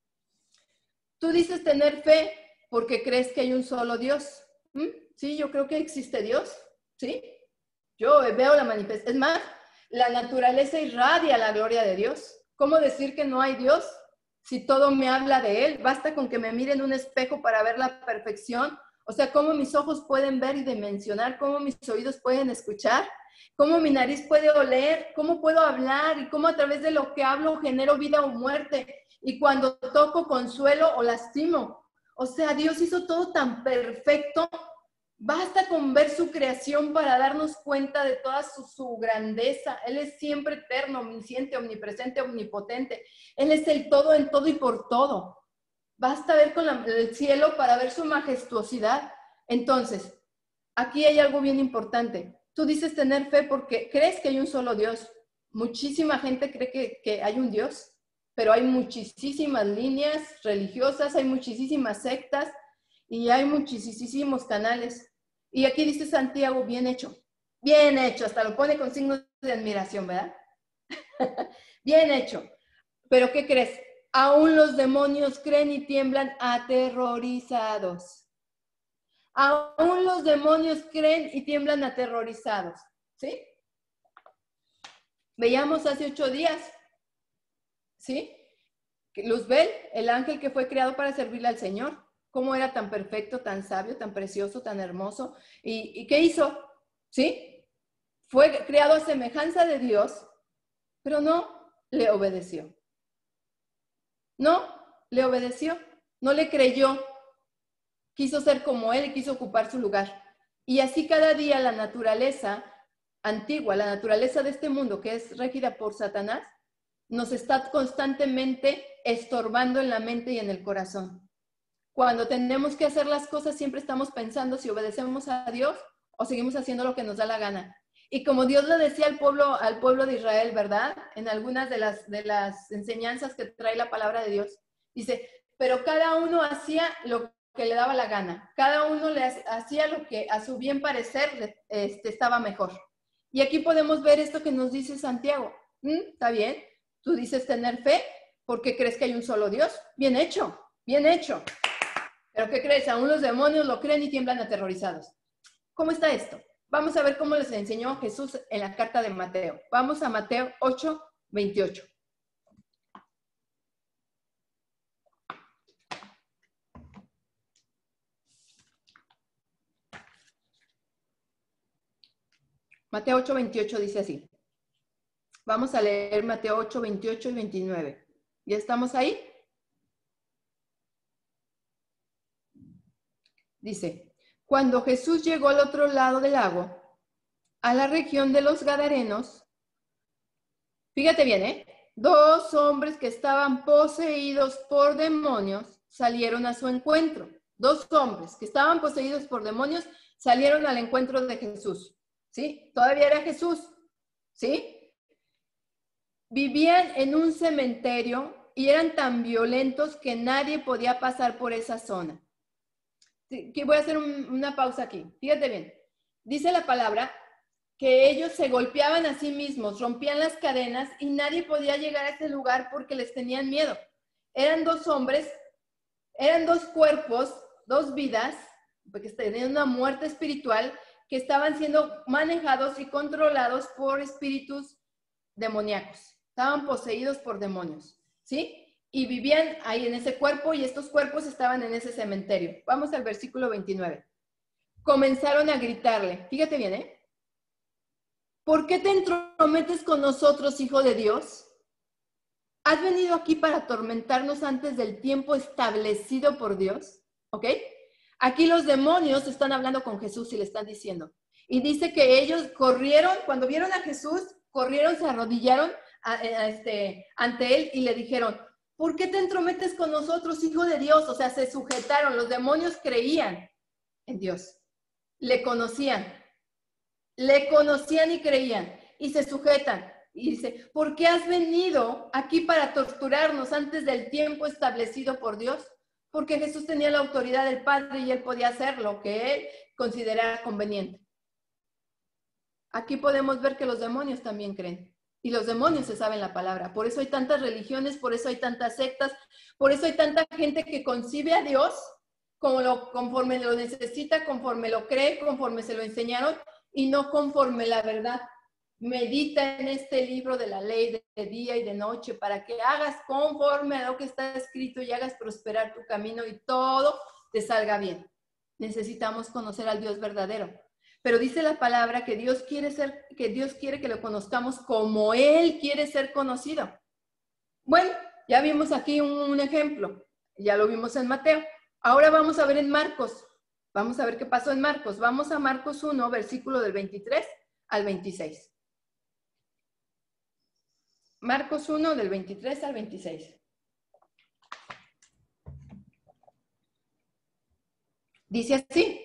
Tú dices tener fe porque crees que hay un solo Dios. Sí, yo creo que existe Dios. ¿Sí? Yo veo la manifestación. Es más, la naturaleza irradia la gloria de Dios. ¿Cómo decir que no hay Dios si todo me habla de Él? Basta con que me mire en un espejo para ver la perfección. O sea, cómo mis ojos pueden ver y dimensionar, cómo mis oídos pueden escuchar, cómo mi nariz puede oler, cómo puedo hablar y cómo a través de lo que hablo genero vida o muerte. Y cuando toco, consuelo o lastimo. O sea, Dios hizo todo tan perfecto. Basta con ver su creación para darnos cuenta de toda su grandeza. Él es siempre eterno, omnisciente, omnipresente, omnipotente. Él es el todo en todo y por todo. Basta ver con el cielo para ver su majestuosidad. Entonces, aquí hay algo bien importante. Tú dices tener fe porque crees que hay un solo Dios. Muchísima gente cree que hay un Dios. pero hay muchísimas líneas religiosas, hay muchísimas sectas y hay muchísimos canales. Y aquí dice Santiago, bien hecho, hasta lo pone con signos de admiración, ¿verdad? Bien hecho. Pero ¿qué crees? Aún los demonios creen y tiemblan aterrorizados. Aún los demonios creen y tiemblan aterrorizados, ¿sí? Veíamos hace 8 días, ¿sí? Luzbel, el ángel que fue creado para servirle al Señor, cómo era tan perfecto, tan sabio, tan precioso, tan hermoso. ¿Y qué hizo? ¿Sí? Fue creado a semejanza de Dios, pero no le obedeció. No le obedeció, no le creyó. Quiso ser como él y quiso ocupar su lugar. Y así cada día la naturaleza antigua, la naturaleza de este mundo que es regida por Satanás, nos está constantemente estorbando en la mente y en el corazón. Cuando tenemos que hacer las cosas, siempre estamos pensando si obedecemos a Dios o seguimos haciendo lo que nos da la gana. Y como Dios le decía al pueblo de Israel, ¿verdad? En algunas de las enseñanzas que trae la palabra de Dios, dice, pero cada uno hacía lo que le daba la gana. Cada uno le hacía lo que a su bien parecer estaba mejor. Y aquí podemos ver esto que nos dice Santiago. ¿Está bien? Tú dices tener fe porque crees que hay un solo Dios. Bien hecho, bien hecho. ¿Pero qué crees? Aún los demonios lo creen y tiemblan aterrorizados. ¿Cómo está esto? Vamos a ver cómo les enseñó Jesús en la carta de Mateo. Vamos a Mateo 8, 28. Mateo 8, 28 dice así. Vamos a leer Mateo 8, 28 y 29. ¿Ya estamos ahí? Dice, cuando Jesús llegó al otro lado del lago, a la región de los Gadarenos, fíjate bien, 2 hombres que estaban poseídos por demonios salieron a su encuentro. 2 hombres que estaban poseídos por demonios salieron al encuentro de Jesús. ¿Sí? Todavía era Jesús. ¿Sí? Vivían en un cementerio y eran tan violentos que nadie podía pasar por esa zona. Sí, que voy a hacer una pausa aquí. Fíjate bien. Dice la palabra que ellos se golpeaban a sí mismos, rompían las cadenas y nadie podía llegar a ese lugar porque les tenían miedo. Eran 2 hombres, eran 2 cuerpos, 2 vidas, porque tenían una muerte espiritual, que estaban siendo manejados y controlados por espíritus demoníacos. Estaban poseídos por demonios, ¿sí? Y vivían ahí en ese cuerpo y estos cuerpos estaban en ese cementerio. Vamos al versículo 29. Comenzaron a gritarle, fíjate bien, ¿por qué te entrometes con nosotros, hijo de Dios? ¿Has venido aquí para atormentarnos antes del tiempo establecido por Dios? ¿Ok? Aquí los demonios están hablando con Jesús y le están diciendo. Y dice que ellos corrieron, cuando vieron a Jesús, corrieron, se arrodillaron ante él y le dijeron, ¿por qué te entrometes con nosotros, hijo de Dios? O sea, se sujetaron. Los demonios creían en Dios. Le conocían y creían y se sujetan. Y dice, ¿por qué has venido aquí para torturarnos antes del tiempo establecido por Dios? Porque Jesús tenía la autoridad del Padre y él podía hacer lo que él considerara conveniente. Aquí podemos ver que los demonios también creen. Y los demonios se saben la palabra. Por eso hay tantas religiones, por eso hay tantas sectas, por eso hay tanta gente que concibe a Dios conforme lo necesita, conforme lo cree, conforme se lo enseñaron y no conforme la verdad. Medita en este libro de la ley de día y de noche para que hagas conforme a lo que está escrito y hagas prosperar tu camino y todo te salga bien. Necesitamos conocer al Dios verdadero. Pero dice la palabra que Dios quiere que lo conozcamos como Él quiere ser conocido. Bueno, ya vimos aquí un ejemplo. Ya lo vimos en Mateo. Ahora vamos a ver en Marcos. Vamos a ver qué pasó en Marcos. Vamos a Marcos 1, versículo del 23 al 26. Marcos 1, del 23 al 26. Dice así.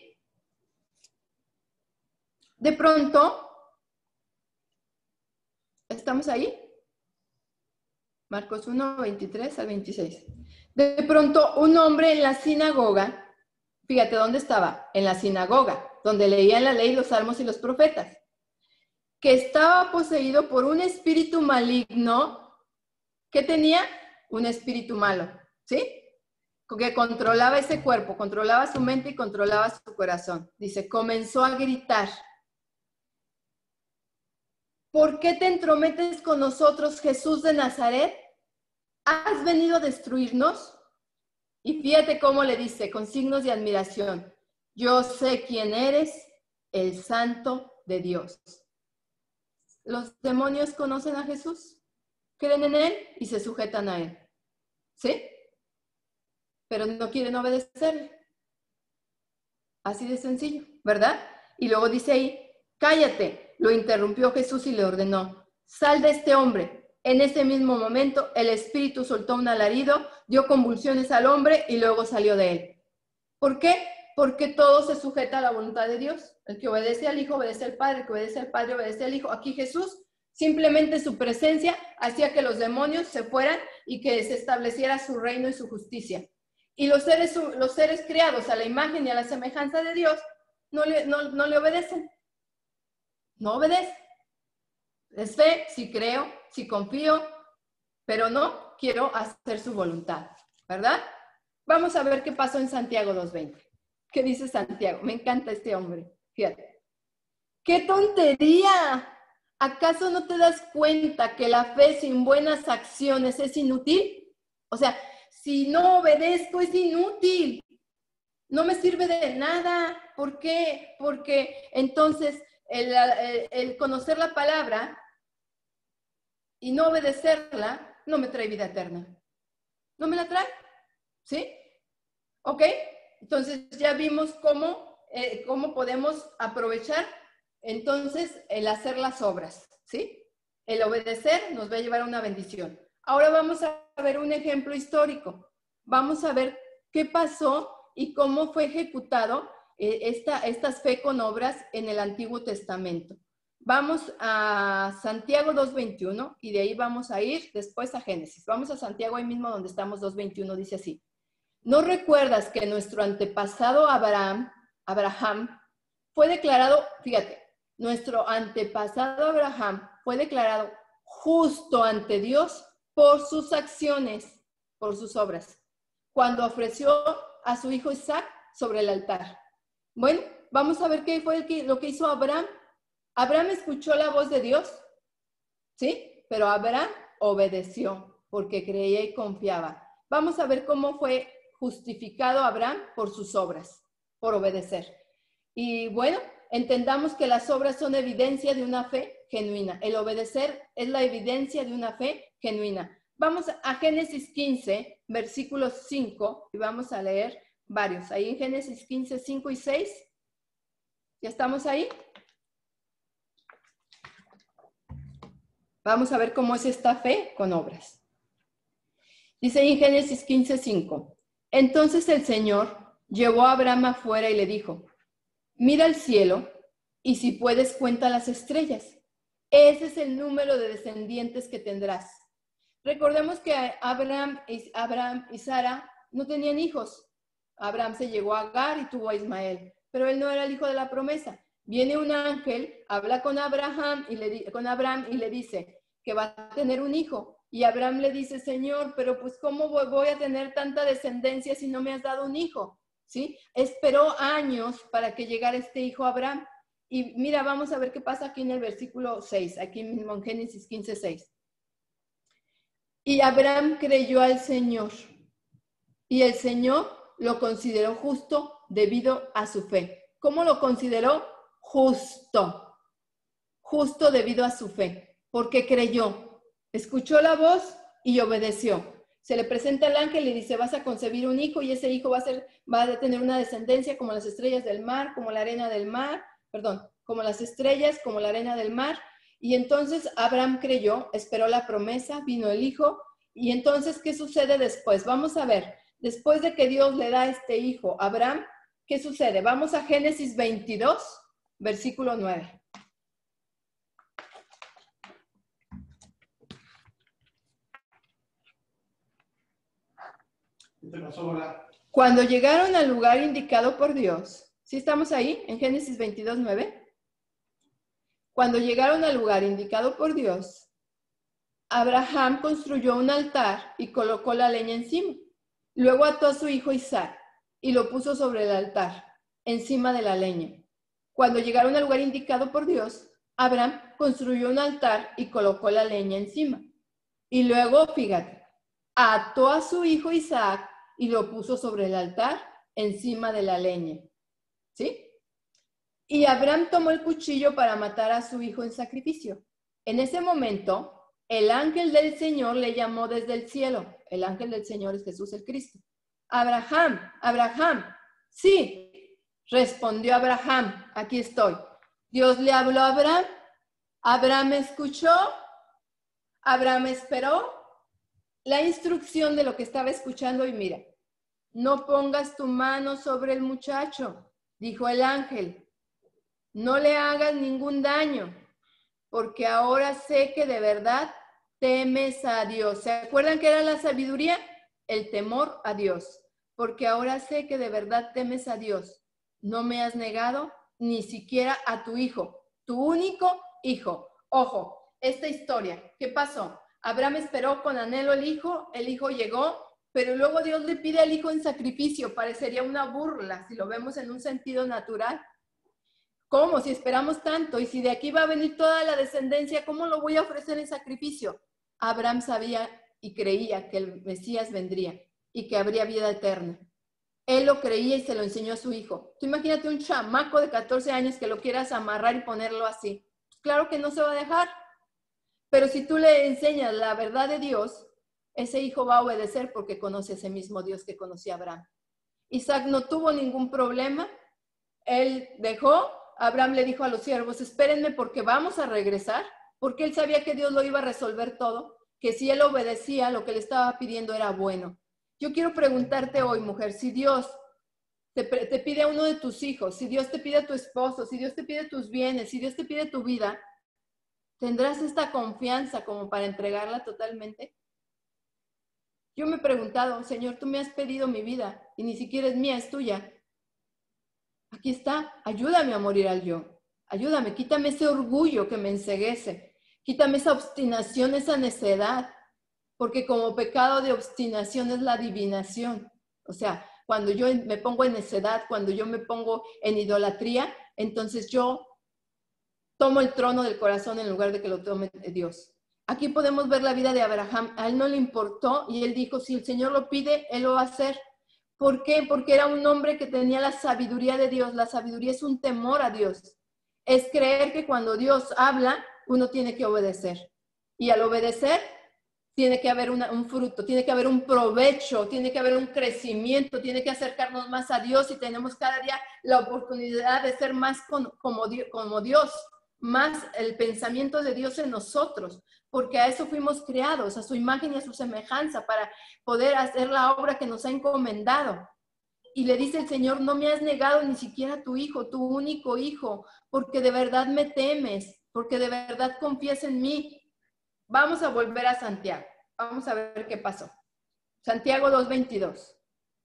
De pronto, ¿estamos ahí? Marcos 1, 23 al 26. De pronto, un hombre en la sinagoga, fíjate dónde estaba, en la sinagoga, donde leían la ley, los salmos y los profetas, que estaba poseído por un espíritu maligno. ¿Qué tenía? Un espíritu malo, ¿sí? Que controlaba ese cuerpo, controlaba su mente y controlaba su corazón. Dice, comenzó a gritar: ¿por qué te entrometes con nosotros, Jesús de Nazaret? ¿Has venido a destruirnos? Y fíjate cómo le dice, con signos de admiración: yo sé quién eres, el Santo de Dios. Los demonios conocen a Jesús, creen en Él y se sujetan a Él, ¿sí? Pero no quieren obedecerle. Así de sencillo, ¿verdad? Y luego dice ahí, cállate, lo interrumpió Jesús y le ordenó, sal de este hombre. En ese mismo momento, el espíritu soltó un alarido, dio convulsiones al hombre y luego salió de él. ¿Por qué? Porque todo se sujeta a la voluntad de Dios. El que obedece al Hijo obedece al Padre, el que obedece al Padre obedece al Hijo. Aquí Jesús, simplemente su presencia hacía que los demonios se fueran y que se estableciera su reino y su justicia. Y los seres creados a la imagen y a la semejanza de Dios no le obedecen. No obedecen. Es fe, sí creo, sí confío, pero no quiero hacer su voluntad, ¿verdad? Vamos a ver qué pasó en Santiago 2:20. ¿Qué dice Santiago? Me encanta este hombre. Fíjate. ¡Qué tontería! ¿Acaso no te das cuenta que la fe sin buenas acciones es inútil? O sea, si no obedezco es inútil. No me sirve de nada. ¿Por qué? Porque entonces el conocer la palabra y no obedecerla no me trae vida eterna. No me la trae. ¿Sí? ¿Ok? Entonces ya vimos cómo podemos aprovechar entonces el hacer las obras. ¿Sí? El obedecer nos va a llevar a una bendición. Ahora vamos a ver un ejemplo histórico. Vamos a ver qué pasó y cómo fue ejecutado estas fe con obras en el Antiguo Testamento. Vamos a Santiago 2:21 y de ahí vamos a ir después a Génesis. Vamos a Santiago ahí mismo donde estamos, 2:21, dice así. ¿No recuerdas que nuestro antepasado Abraham fue declarado, fíjate, nuestro antepasado Abraham fue declarado justo ante Dios por sus acciones, por sus obras, cuando ofreció a su hijo Isaac sobre el altar? Bueno, vamos a ver qué fue lo que hizo Abraham. Abraham escuchó la voz de Dios, ¿sí? Pero Abraham obedeció porque creía y confiaba. Vamos a ver cómo fue justificado Abraham por sus obras, por obedecer. Y bueno, entendamos que las obras son evidencia de una fe genuina. El obedecer es la evidencia de una fe genuina. Vamos a Génesis 15, versículos 5, y vamos a leer varios. Ahí en Génesis 15, 5 y 6. ¿Ya estamos ahí? Vamos a ver cómo es esta fe con obras. Dice ahí en Génesis 15, 5. Entonces el Señor llevó a Abraham afuera y le dijo, mira el cielo y si puedes cuenta las estrellas. Ese es el número de descendientes que tendrás. Recordemos que Abraham y Sara no tenían hijos. Abraham se llegó a Agar y tuvo a Ismael, pero él no era el hijo de la promesa. Viene un ángel, habla con Abraham y le dice que va a tener un hijo. Y Abraham le dice, Señor, pero pues ¿cómo voy a tener tanta descendencia si no me has dado un hijo? ¿Sí? Esperó años para que llegara este hijo Abraham. Y mira, vamos a ver qué pasa aquí en el versículo 6, aquí mismo en Génesis 15, 6. Y Abraham creyó al Señor, y el Señor lo consideró justo debido a su fe. ¿Cómo lo consideró? Justo. Justo debido a su fe, porque creyó, escuchó la voz y obedeció. Se le presenta el ángel y dice, vas a concebir un hijo y ese hijo va a tener una descendencia como las estrellas del mar, como la arena del mar, como las estrellas, como la arena del mar. Y entonces Abraham creyó, esperó la promesa, vino el hijo. Y entonces, ¿qué sucede después? Vamos a ver, después de que Dios le da este hijo a Abraham, ¿qué sucede? Vamos a Génesis 22, versículo 9. ¿Qué te pasó ahora? Cuando llegaron al lugar indicado por Dios, ¿sí estamos ahí? En Génesis 22:9. Cuando llegaron al lugar indicado por Dios, Abraham construyó un altar y colocó la leña encima. Luego ató a su hijo Isaac y lo puso sobre el altar, encima de la leña. Cuando llegaron al lugar indicado por Dios, Abraham construyó un altar y colocó la leña encima. Y luego, fíjate, ató a su hijo Isaac y lo puso sobre el altar, encima de la leña. ¿Sí? Y Abraham tomó el cuchillo para matar a su hijo en sacrificio. En ese momento, el ángel del Señor le llamó desde el cielo. El ángel del Señor es Jesús el Cristo. Abraham, Abraham. Sí, respondió Abraham, aquí estoy. Dios le habló a Abraham. Abraham escuchó. Abraham esperó la instrucción de lo que estaba escuchando y mira, no pongas tu mano sobre el muchacho, dijo el ángel. No le hagas ningún daño, porque ahora sé que de verdad temes a Dios. ¿Se acuerdan qué era la sabiduría? El temor a Dios. Porque ahora sé que de verdad temes a Dios. No me has negado ni siquiera a tu hijo, tu único hijo. Ojo, esta historia, ¿qué pasó? Abraham esperó con anhelo el hijo llegó, pero luego Dios le pide al hijo en sacrificio. Parecería una burla si lo vemos en un sentido natural. ¿Cómo? Si esperamos tanto y si de aquí va a venir toda la descendencia, ¿cómo lo voy a ofrecer en sacrificio? Abraham sabía y creía que el Mesías vendría y que habría vida eterna. Él lo creía y se lo enseñó a su hijo. Tú imagínate un chamaco de 14 años que lo quieras amarrar y ponerlo así. Claro que no se va a dejar. Pero si tú le enseñas la verdad de Dios, ese hijo va a obedecer porque conoce a ese mismo Dios que conocía a Abraham. Isaac no tuvo ningún problema. Él dejó. Abraham le dijo a los siervos, espérenme porque vamos a regresar, porque él sabía que Dios lo iba a resolver todo, que si él obedecía, lo que le estaba pidiendo era bueno. Yo quiero preguntarte hoy, mujer, si Dios te pide a uno de tus hijos, si Dios te pide a tu esposo, si Dios te pide tus bienes, si Dios te pide tu vida, ¿tendrás esta confianza como para entregarla totalmente? Yo me he preguntado, Señor, tú me has pedido mi vida y ni siquiera es mía, es tuya. Aquí está, ayúdame a morir al yo. Ayúdame, quítame ese orgullo que me enceguece. Quítame esa obstinación, esa necedad. Porque como pecado de obstinación es la adivinación. O sea, cuando yo me pongo en necedad, cuando yo me pongo en idolatría, entonces yo tomo el trono del corazón en lugar de que lo tome Dios. Aquí podemos ver la vida de Abraham. A él no le importó y él dijo, si el Señor lo pide, él lo va a hacer. ¿Por qué? Porque era un hombre que tenía la sabiduría de Dios. La sabiduría es un temor a Dios. Es creer que cuando Dios habla, uno tiene que obedecer. Y al obedecer, tiene que haber un fruto, tiene que haber un provecho, tiene que haber un crecimiento, tiene que acercarnos más a Dios y tenemos cada día la oportunidad de ser más como Dios, más el pensamiento de Dios en nosotros, porque a eso fuimos creados, a su imagen y a su semejanza, para poder hacer la obra que nos ha encomendado. Y le dice el Señor, no me has negado ni siquiera a tu hijo, tu único hijo, porque de verdad me temes, porque de verdad confías en mí. Vamos a volver a Santiago. Vamos a ver qué pasó. Santiago 2:22.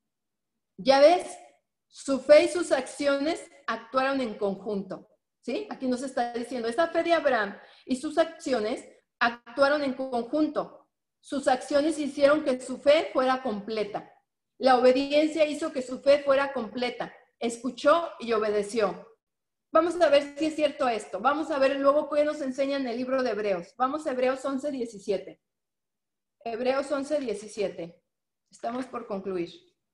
Ya ves, su fe y sus acciones actuaron en conjunto. ¿Sí? Aquí nos está diciendo, esta fe de Abraham y sus acciones actuaron en conjunto. Sus acciones hicieron que su fe fuera completa. La obediencia hizo que su fe fuera completa. Escuchó y obedeció. Vamos a ver si es cierto esto. Vamos a ver luego qué nos enseña en el libro de Hebreos. Vamos a Hebreos 11:17. Hebreos 11:17. Estamos por concluir.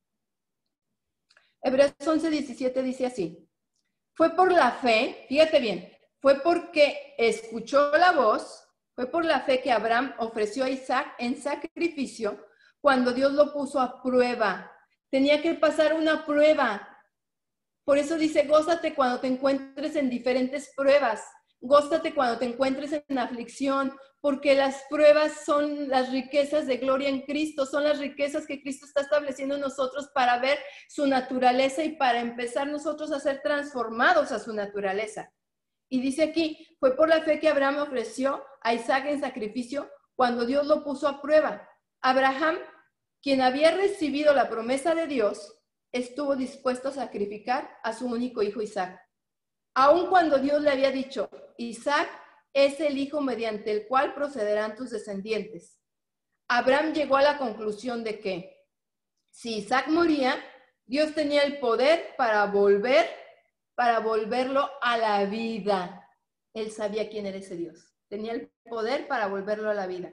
Hebreos 11:17 dice así. Fue por la fe, fíjate bien, fue porque escuchó la voz, fue por la fe que Abraham ofreció a Isaac en sacrificio cuando Dios lo puso a prueba. Tenía que pasar una prueba. Por eso dice, gózate cuando te encuentres en diferentes pruebas. Gózate cuando te encuentres en aflicción, porque las pruebas son las riquezas de gloria en Cristo, son las riquezas que Cristo está estableciendo en nosotros para ver su naturaleza y para empezar nosotros a ser transformados a su naturaleza. Y dice aquí, fue por la fe que Abraham ofreció a Isaac en sacrificio cuando Dios lo puso a prueba. Abraham quien había recibido la promesa de Dios, estuvo dispuesto a sacrificar a su único hijo Isaac. Aun cuando Dios le había dicho, Isaac es el hijo mediante el cual procederán tus descendientes. Abraham llegó a la conclusión de que si Isaac moría, Dios tenía el poder para volverlo a la vida. Él sabía quién era ese Dios. Tenía el poder para volverlo a la vida.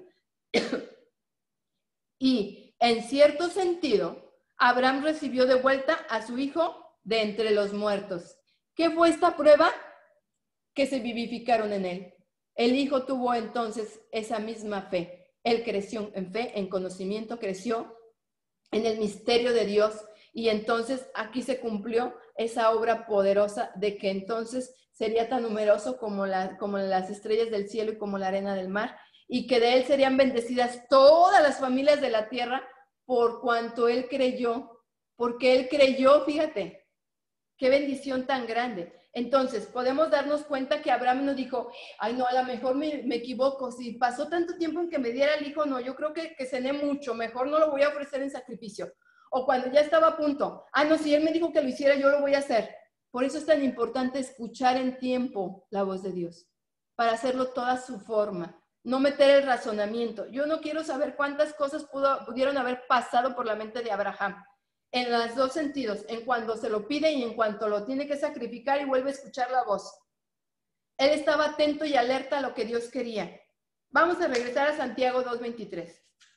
Y en cierto sentido, Abraham recibió de vuelta a su hijo de entre los muertos. ¿Qué fue esta prueba? Que se vivificaron en él. El hijo tuvo entonces esa misma fe. Él creció en fe, en conocimiento, creció en el misterio de Dios. Y entonces aquí se cumplió esa obra poderosa de que entonces sería tan numeroso como las estrellas del cielo y como la arena del mar, y que de él serían bendecidas todas las familias de la tierra por cuanto él creyó, porque él creyó, fíjate, qué bendición tan grande. Entonces, podemos darnos cuenta que Abraham no dijo, ay no, a lo mejor me equivoco, si pasó tanto tiempo en que me diera el hijo, no, yo creo que cené mucho, mejor no lo voy a ofrecer en sacrificio. O cuando ya estaba a punto, no, si él me dijo que lo hiciera, yo lo voy a hacer. Por eso es tan importante escuchar en tiempo la voz de Dios, para hacerlo toda su forma. No meter el razonamiento. Yo no quiero saber cuántas cosas pudieron haber pasado por la mente de Abraham. En los dos sentidos, en cuanto se lo pide y en cuanto lo tiene que sacrificar y vuelve a escuchar la voz. Él estaba atento y alerta a lo que Dios quería. Vamos a regresar a Santiago 2:23.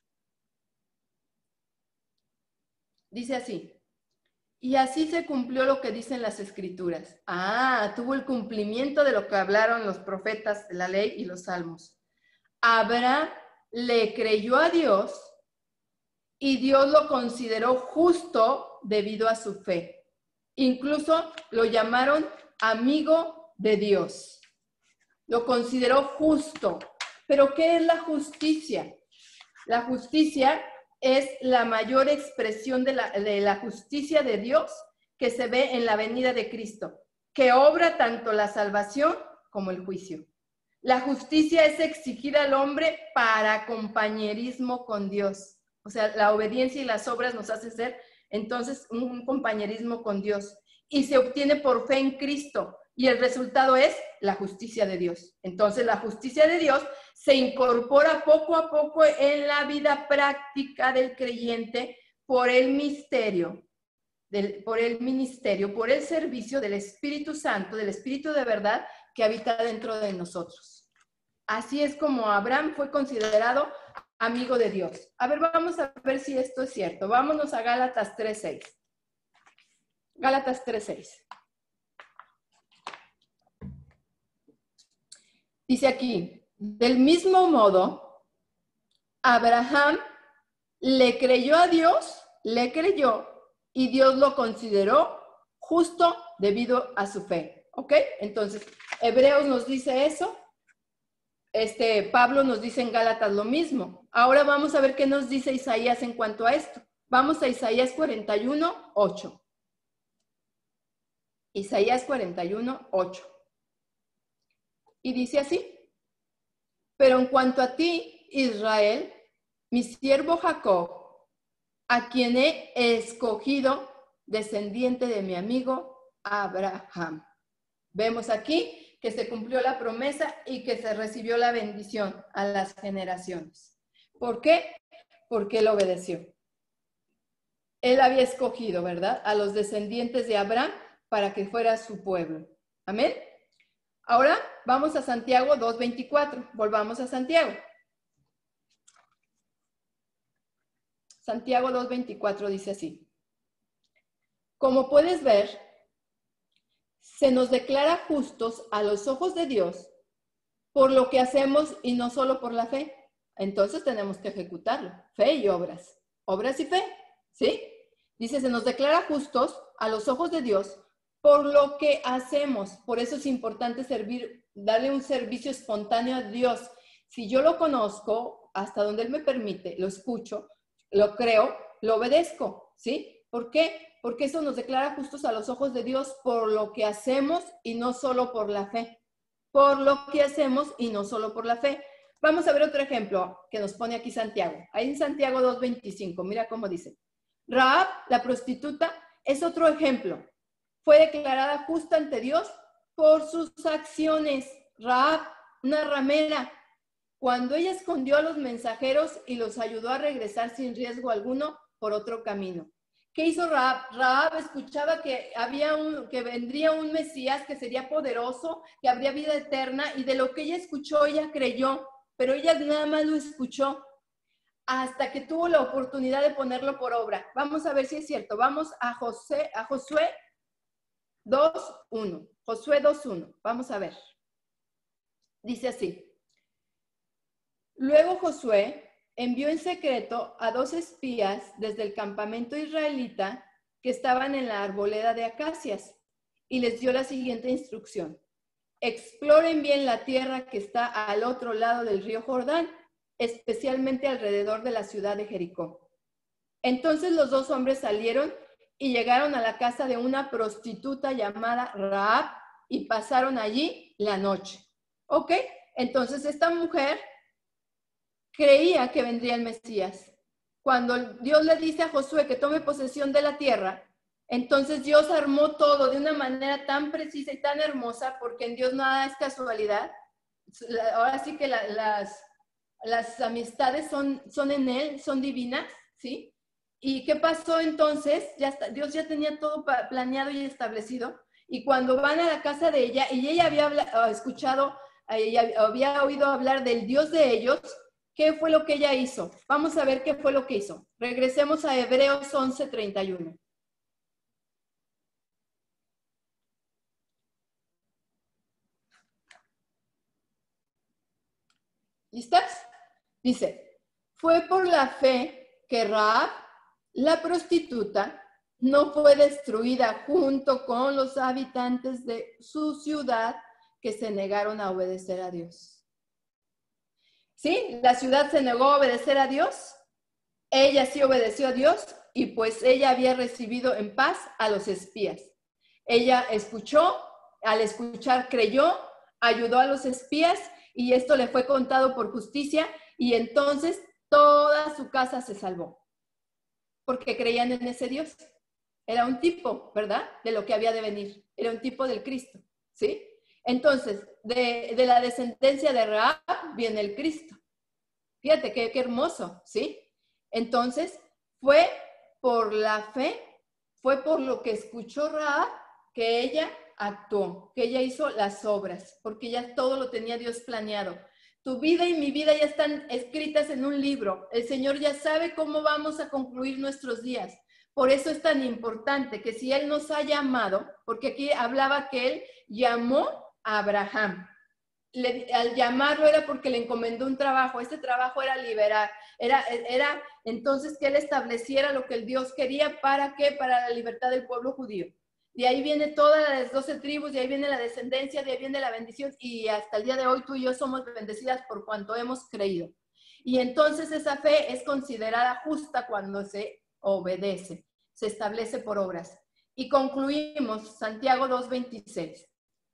Dice así. Y así se cumplió lo que dicen las Escrituras. Tuvo el cumplimiento de lo que hablaron los profetas de la ley y los salmos. Abraham le creyó a Dios y Dios lo consideró justo debido a su fe. Incluso lo llamaron amigo de Dios. Lo consideró justo. ¿Pero qué es la justicia? La justicia es la mayor expresión de la justicia de Dios que se ve en la venida de Cristo, que obra tanto la salvación como el juicio. La justicia es exigir al hombre para compañerismo con Dios. O sea, la obediencia y las obras nos hacen ser entonces un compañerismo con Dios. Y se obtiene por fe en Cristo. Y el resultado es la justicia de Dios. Entonces, la justicia de Dios se incorpora poco a poco en la vida práctica del creyente por el ministerio, por el servicio del Espíritu Santo, del Espíritu de verdad que habita dentro de nosotros. Así es como Abraham fue considerado amigo de Dios. A ver, vamos a ver si esto es cierto. Vámonos a Gálatas 3:6. Gálatas 3:6. Dice aquí, del mismo modo, Abraham le creyó a Dios, y Dios lo consideró justo debido a su fe. ¿Ok? Entonces, Hebreos nos dice eso. Pablo nos dice en Gálatas lo mismo. Ahora vamos a ver qué nos dice Isaías en cuanto a esto. Vamos a Isaías 41:8. Isaías 41:8. Y dice así, pero en cuanto a ti, Israel, mi siervo Jacob, a quien he escogido, descendiente de mi amigo Abraham. Vemos aquí que se cumplió la promesa y que se recibió la bendición a las generaciones. ¿Por qué? Porque él obedeció. Él había escogido, ¿verdad?, a los descendientes de Abraham para que fuera su pueblo. Amén. Ahora vamos a Santiago 2:24. Volvamos a Santiago. Santiago 2:24 dice así. Como puedes ver, se nos declara justos a los ojos de Dios por lo que hacemos y no solo por la fe. Entonces tenemos que ejecutarlo. Fe y obras. Obras y fe. ¿Sí? Dice, se nos declara justos a los ojos de Dios por lo que hacemos. Por eso es importante darle un servicio espontáneo a Dios. Si yo lo conozco, hasta donde Él me permite, lo escucho, lo creo, lo obedezco, ¿sí? ¿Por qué? Porque eso nos declara justos a los ojos de Dios por lo que hacemos y no solo por la fe. Por lo que hacemos y no solo por la fe. Vamos a ver otro ejemplo que nos pone aquí Santiago. Ahí en Santiago 2:25, mira cómo dice. Rahab, la prostituta, es otro ejemplo. Fue declarada justa ante Dios por sus acciones. Rahab, una ramera, cuando ella escondió a los mensajeros y los ayudó a regresar sin riesgo alguno por otro camino. ¿Qué hizo Rahab? Rahab escuchaba que vendría un Mesías que sería poderoso, que habría vida eterna, y de lo que ella escuchó, ella creyó, pero ella nada más lo escuchó hasta que tuvo la oportunidad de ponerlo por obra. Vamos a ver si es cierto. Vamos a Josué 2:1. Josué 2:1. Vamos a ver. Dice así. Luego Josué envió en secreto a 2 espías desde el campamento israelita que estaban en la arboleda de acacias y les dio la siguiente instrucción. Exploren bien la tierra que está al otro lado del río Jordán, especialmente alrededor de la ciudad de Jericó. Entonces los 2 hombres salieron y llegaron a la casa de una prostituta llamada Rahab y pasaron allí la noche. ¿Ok? Entonces esta mujer creía que vendría el Mesías. Cuando Dios le dice a Josué que tome posesión de la tierra, entonces Dios armó todo de una manera tan precisa y tan hermosa, porque en Dios nada es casualidad. Ahora sí que las amistades son en Él, son divinas, ¿sí? ¿Y qué pasó entonces? Dios ya tenía todo planeado y establecido. Y cuando van a la casa de ella, y ella había escuchado, ella había oído hablar del Dios de ellos, ¿qué fue lo que ella hizo? Vamos a ver qué fue lo que hizo. Regresemos a Hebreos 11:31. ¿Listas? Dice, fue por la fe que Rahab, la prostituta, no fue destruida junto con los habitantes de su ciudad que se negaron a obedecer a Dios. ¿Sí? La ciudad se negó a obedecer a Dios. Ella sí obedeció a Dios y pues ella había recibido en paz a los espías. Ella escuchó, al escuchar creyó, ayudó a los espías y esto le fue contado por justicia y entonces toda su casa se salvó porque creían en ese Dios. Era un tipo, ¿verdad? De lo que había de venir. Era un tipo del Cristo, ¿sí? Entonces, de la descendencia de Rahab viene el Cristo. Fíjate qué hermoso, ¿sí? Entonces, fue por la fe, fue por lo que escuchó Rahab que ella actuó, que ella hizo las obras, porque ya todo lo tenía Dios planeado. Tu vida y mi vida ya están escritas en un libro. El Señor ya sabe cómo vamos a concluir nuestros días. Por eso es tan importante que si Él nos ha llamado, porque aquí hablaba que Él llamó a Abraham. Al llamarlo era porque le encomendó un trabajo. Este trabajo era liberar. Era entonces que Él estableciera lo que el Dios quería. ¿Para qué? Para la libertad del pueblo judío. De ahí viene todas las 12 tribus, de ahí viene la descendencia, de ahí viene la bendición y hasta el día de hoy tú y yo somos bendecidas por cuanto hemos creído. Y entonces esa fe es considerada justa cuando se obedece, se establece por obras. Y concluimos Santiago 2:26.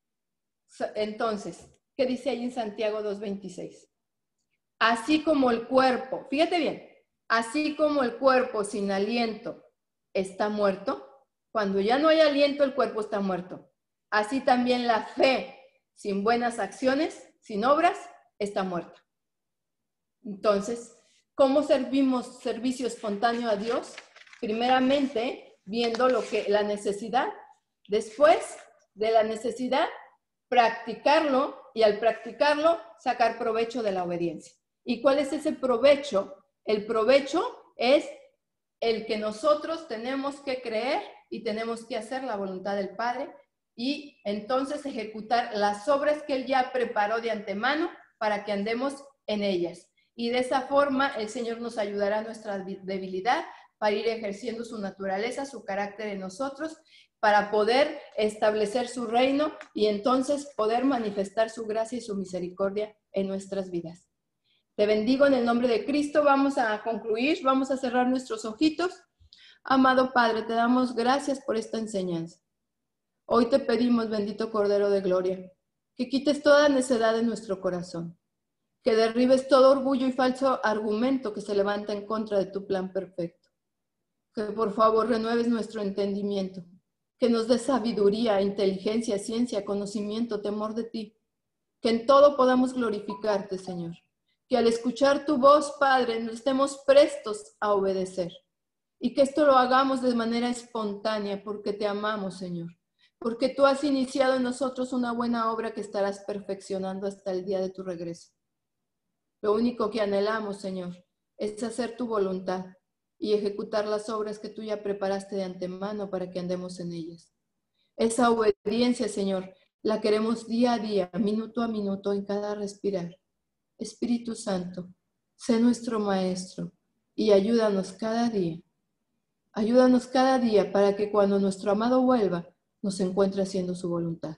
Entonces, ¿qué dice ahí en Santiago 2:26? Así como el cuerpo, fíjate bien, así como el cuerpo sin aliento está muerto, cuando ya no hay aliento, el cuerpo está muerto. Así también la fe sin buenas acciones, sin obras, está muerta. Entonces, ¿cómo servimos servicio espontáneo a Dios? Primeramente, viendo la necesidad. Después de la necesidad, practicarlo y al practicarlo, sacar provecho de la obediencia. ¿Y cuál es ese provecho? El provecho es el que nosotros tenemos que creer y tenemos que hacer la voluntad del Padre y entonces ejecutar las obras que Él ya preparó de antemano para que andemos en ellas. Y de esa forma el Señor nos ayudará a nuestra debilidad para ir ejerciendo su naturaleza, su carácter en nosotros, para poder establecer su reino y entonces poder manifestar su gracia y su misericordia en nuestras vidas. Te bendigo en el nombre de Cristo. Vamos a concluir, vamos a cerrar nuestros ojitos. Amado Padre, te damos gracias por esta enseñanza. Hoy te pedimos, bendito Cordero de Gloria, que quites toda necedad de nuestro corazón, que derribes todo orgullo y falso argumento que se levanta en contra de tu plan perfecto. Que por favor renueves nuestro entendimiento, que nos des sabiduría, inteligencia, ciencia, conocimiento, temor de ti, que en todo podamos glorificarte, Señor. Que al escuchar tu voz, Padre, nos estemos prestos a obedecer. Y que esto lo hagamos de manera espontánea porque te amamos, Señor. Porque tú has iniciado en nosotros una buena obra que estarás perfeccionando hasta el día de tu regreso. Lo único que anhelamos, Señor, es hacer tu voluntad y ejecutar las obras que tú ya preparaste de antemano para que andemos en ellas. Esa obediencia, Señor, la queremos día a día, minuto a minuto, en cada respirar. Espíritu Santo, sé nuestro Maestro y ayúdanos cada día. Ayúdanos cada día para que cuando nuestro amado vuelva, nos encuentre haciendo su voluntad.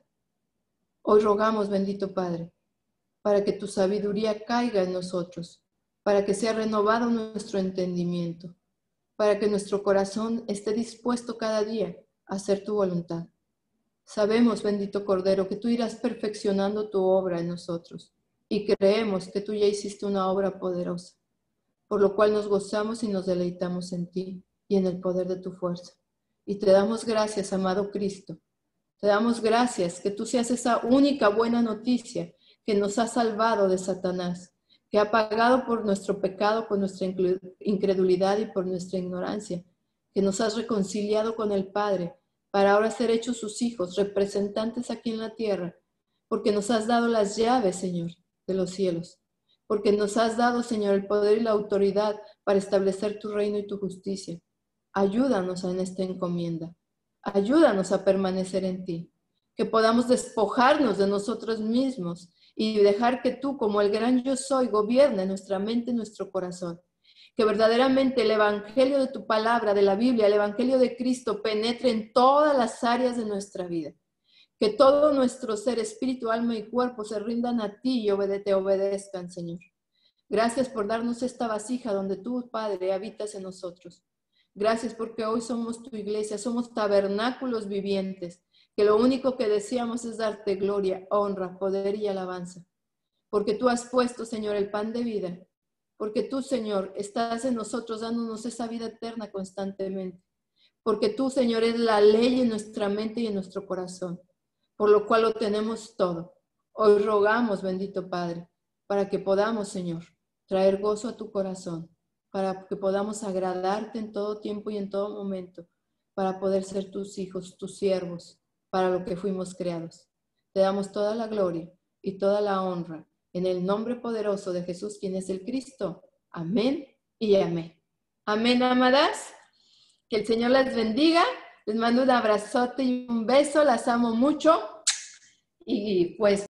Hoy rogamos, bendito Padre, para que tu sabiduría caiga en nosotros, para que sea renovado nuestro entendimiento, para que nuestro corazón esté dispuesto cada día a hacer tu voluntad. Sabemos, bendito Cordero, que tú irás perfeccionando tu obra en nosotros y creemos que tú ya hiciste una obra poderosa, por lo cual nos gozamos y nos deleitamos en ti y en el poder de tu fuerza. Y te damos gracias, amado Cristo. Te damos gracias que tú seas esa única buena noticia que nos ha salvado de Satanás, que ha pagado por nuestro pecado, por nuestra incredulidad y por nuestra ignorancia, que nos has reconciliado con el Padre para ahora ser hechos sus hijos, representantes aquí en la tierra, porque nos has dado las llaves, Señor, de los cielos, porque nos has dado, Señor, el poder y la autoridad para establecer tu reino y tu justicia. Ayúdanos en esta encomienda. Ayúdanos a permanecer en ti, que podamos despojarnos de nosotros mismos y dejar que tú, como el gran yo soy, gobierne nuestra mente y nuestro corazón. Que verdaderamente el evangelio de tu palabra, de la Biblia, el evangelio de Cristo penetre en todas las áreas de nuestra vida. Que todo nuestro ser, espíritu, alma y cuerpo se rindan a ti y te obedezcan, Señor. Gracias por darnos esta vasija donde tú, Padre, habitas en nosotros. Gracias porque hoy somos tu iglesia, somos tabernáculos vivientes, que lo único que deseamos es darte gloria, honra, poder y alabanza. Porque tú has puesto, Señor, el pan de vida. Porque tú, Señor, estás en nosotros dándonos esa vida eterna constantemente. Porque tú, Señor, es la ley en nuestra mente y en nuestro corazón, por lo cual lo tenemos todo. Hoy rogamos, bendito Padre, para que podamos, Señor, traer gozo a tu corazón, para que podamos agradarte en todo tiempo y en todo momento, para poder ser tus hijos, tus siervos, para lo que fuimos creados. Te damos toda la gloria y toda la honra, en el nombre poderoso de Jesús, quien es el Cristo. Amén y amén. Amén, amadas. Que el Señor las bendiga. Les mando un abrazote y un beso. Las amo mucho. Y pues